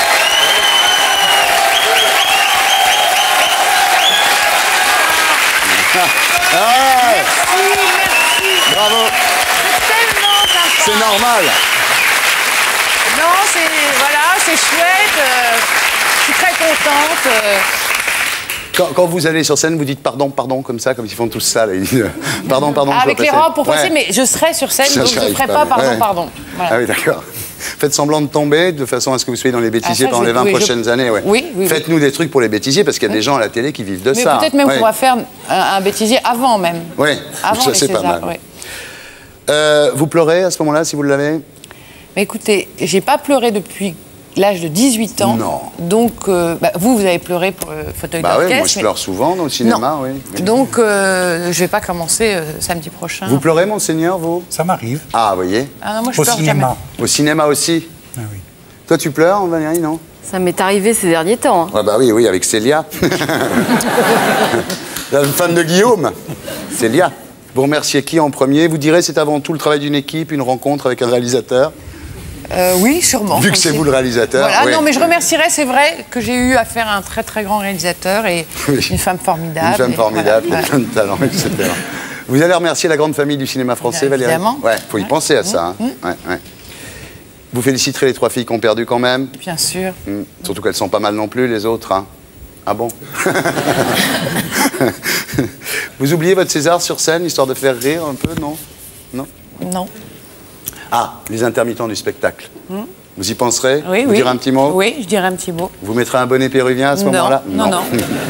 Ah, merci, merci. Bravo. C'est tellement sympa. C'est normal. Non, c'est... Voilà, c'est chouette. Euh, je suis très contente. Euh... Quand, quand vous allez sur scène, vous dites pardon, pardon, comme ça, comme ils font tous ça. Là. Ils disent, pardon, pardon. Ah, je avec dois les passer. robes pour passer, Ouais. mais je serai sur scène, Ça, donc je ne j'arrive ferai pas, pas mais- pardon, ouais. pardon. Voilà. Ah oui, d'accord. Faites semblant de tomber de façon à ce que vous soyez dans les bêtisiers Ah, ça, pendant je- les vingt oui, je- prochaines années. Ouais. Oui, oui, oui. Faites-nous des trucs pour les bêtisiers parce qu'il y a des gens à la télé qui vivent de Mais ça. peut-être même Ouais. qu'on va faire un, un bêtisier avant même. Oui, Avant ça les c'est pas Césars, mal. ouais. Euh, vous pleurez à ce moment-là si vous l'avez? Mais écoutez, j'ai pas pleuré depuis l'âge de dix-huit ans. Non. Donc, euh, bah, vous, vous avez pleuré pour le fauteuil Bah oui, d'orchestre. moi je mais- pleure souvent dans le cinéma, oui. Oui. Donc, euh, je vais pas commencer euh, samedi prochain. Vous pleurez, monseigneur, vous? Ça m'arrive. Ah, vous voyez? Ah non, moi je Au pleure cinéma. jamais. Au cinéma aussi? Ah oui. Toi, tu pleures, Valérie, non? Ça m'est arrivé ces derniers temps. hein. Ah bah oui, oui, avec Célia. La femme de Guillaume. Célia. Vous remerciez qui en premier? Vous direz c'est avant tout le travail d'une équipe, une rencontre avec un réalisateur? Euh, oui, sûrement. Vu que c'est vous le réalisateur. Voilà, oui. non, mais je remercierais, c'est vrai, que j'ai eu affaire à un très très grand réalisateur et Oui. une femme formidable. Une femme et formidable, voilà. plein de talent, et cetera. Vous allez remercier la grande famille du cinéma français, Bien Valérie? évidemment. Ouais, faut y penser à ça. hein. Mmh. Ouais, ouais. Vous féliciterez les trois filles qui ont perdu quand même? Bien sûr. Mmh. Surtout qu'elles sont pas mal non plus, les autres. Hein. Ah bon? Vous oubliez votre César sur scène, histoire de faire rire un peu, non? Non? Non. Ah, les intermittents du spectacle. Mmh. Vous y penserez? Oui, Vous oui. direz un petit mot? Oui, je dirais un petit mot. Vous mettrez un bonnet péruvien à ce Non, moment-là? non, non.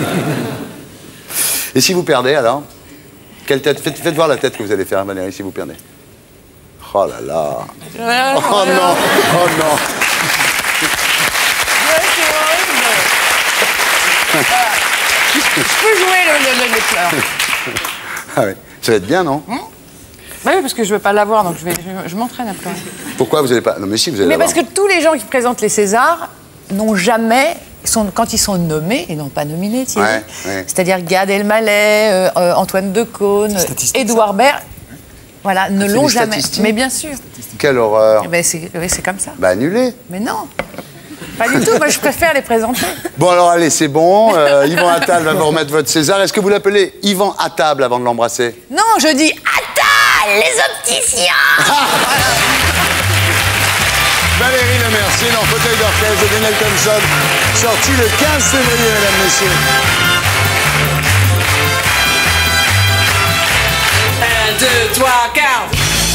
Et si vous perdez, alors? Quelle tête? Faites, faites voir la tête que vous allez faire, Valérie, si vous perdez. Oh là là! Voilà, Oh voilà. non! Oh non! Ouais, c'est horrible. Voilà. Je peux jouer le, le, le- les pleurs. Ah ouais. Ça va être bien, non? Bah oui, parce que je veux pas l'avoir, donc je, vais, je, je m'entraîne à pleurer. Pourquoi vous n'allez pas? Non, mais si, vous allez Mais l'avoir. parce que tous les gens qui présentent les Césars n'ont jamais, sont, quand ils sont nommés, ils n'ont pas nominé, Thierry. Ouais, ouais. C'est-à-dire Gad Elmaleh, euh, euh, Antoine Decaune, Édouard Baird, voilà, ne C'est l'ont des jamais. statistiques. Mais bien sûr. Quelle horreur! Eh ben, c'est oui, c'est comme ça. Bah, annulé! Mais non, pas du tout. Moi, je préfère les présenter. Bon, alors allez, c'est bon. Euh, Yvan Attal va vous remettre votre César. Est-ce que vous l'appelez Yvan à table avant de l'embrasser? Non, je dis Attal, les opticiens. Valérie Lemercier dans Fauteuil d'orchestre de Lionel Thompson, sorti le quinze février, mesdames, messieurs. Un, deux, trois, quatre.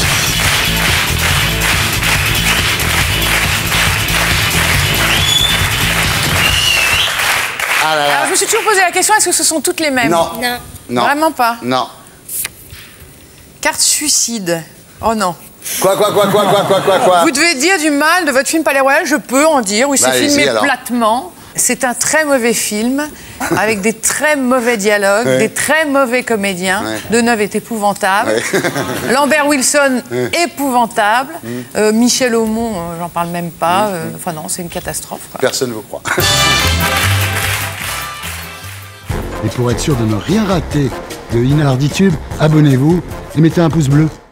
Ah là là. Alors, je me suis toujours posé la question, est-ce que ce sont toutes les mêmes? Non. Non. Vraiment pas. Non. Carte suicide. Oh non. Quoi, quoi, quoi, quoi, quoi, quoi, quoi, quoi? Vous devez dire du mal de votre film Palais Royal, je peux en dire. Oui, c'est Bah, allez-y, filmé alors. platement. C'est un très mauvais film, avec des très mauvais dialogues, Ouais. des très mauvais comédiens. Ouais. Deneuve est épouvantable. Ouais. Lambert Wilson, Ouais. épouvantable. Mm. Euh, Michel Aumont, euh, j'en parle même pas. Mm. Euh, Enfin non, c'est une catastrophe. quoi. Personne ne vous croit. Et pour être sûr de ne rien rater de Inarditube, abonnez-vous et mettez un pouce bleu.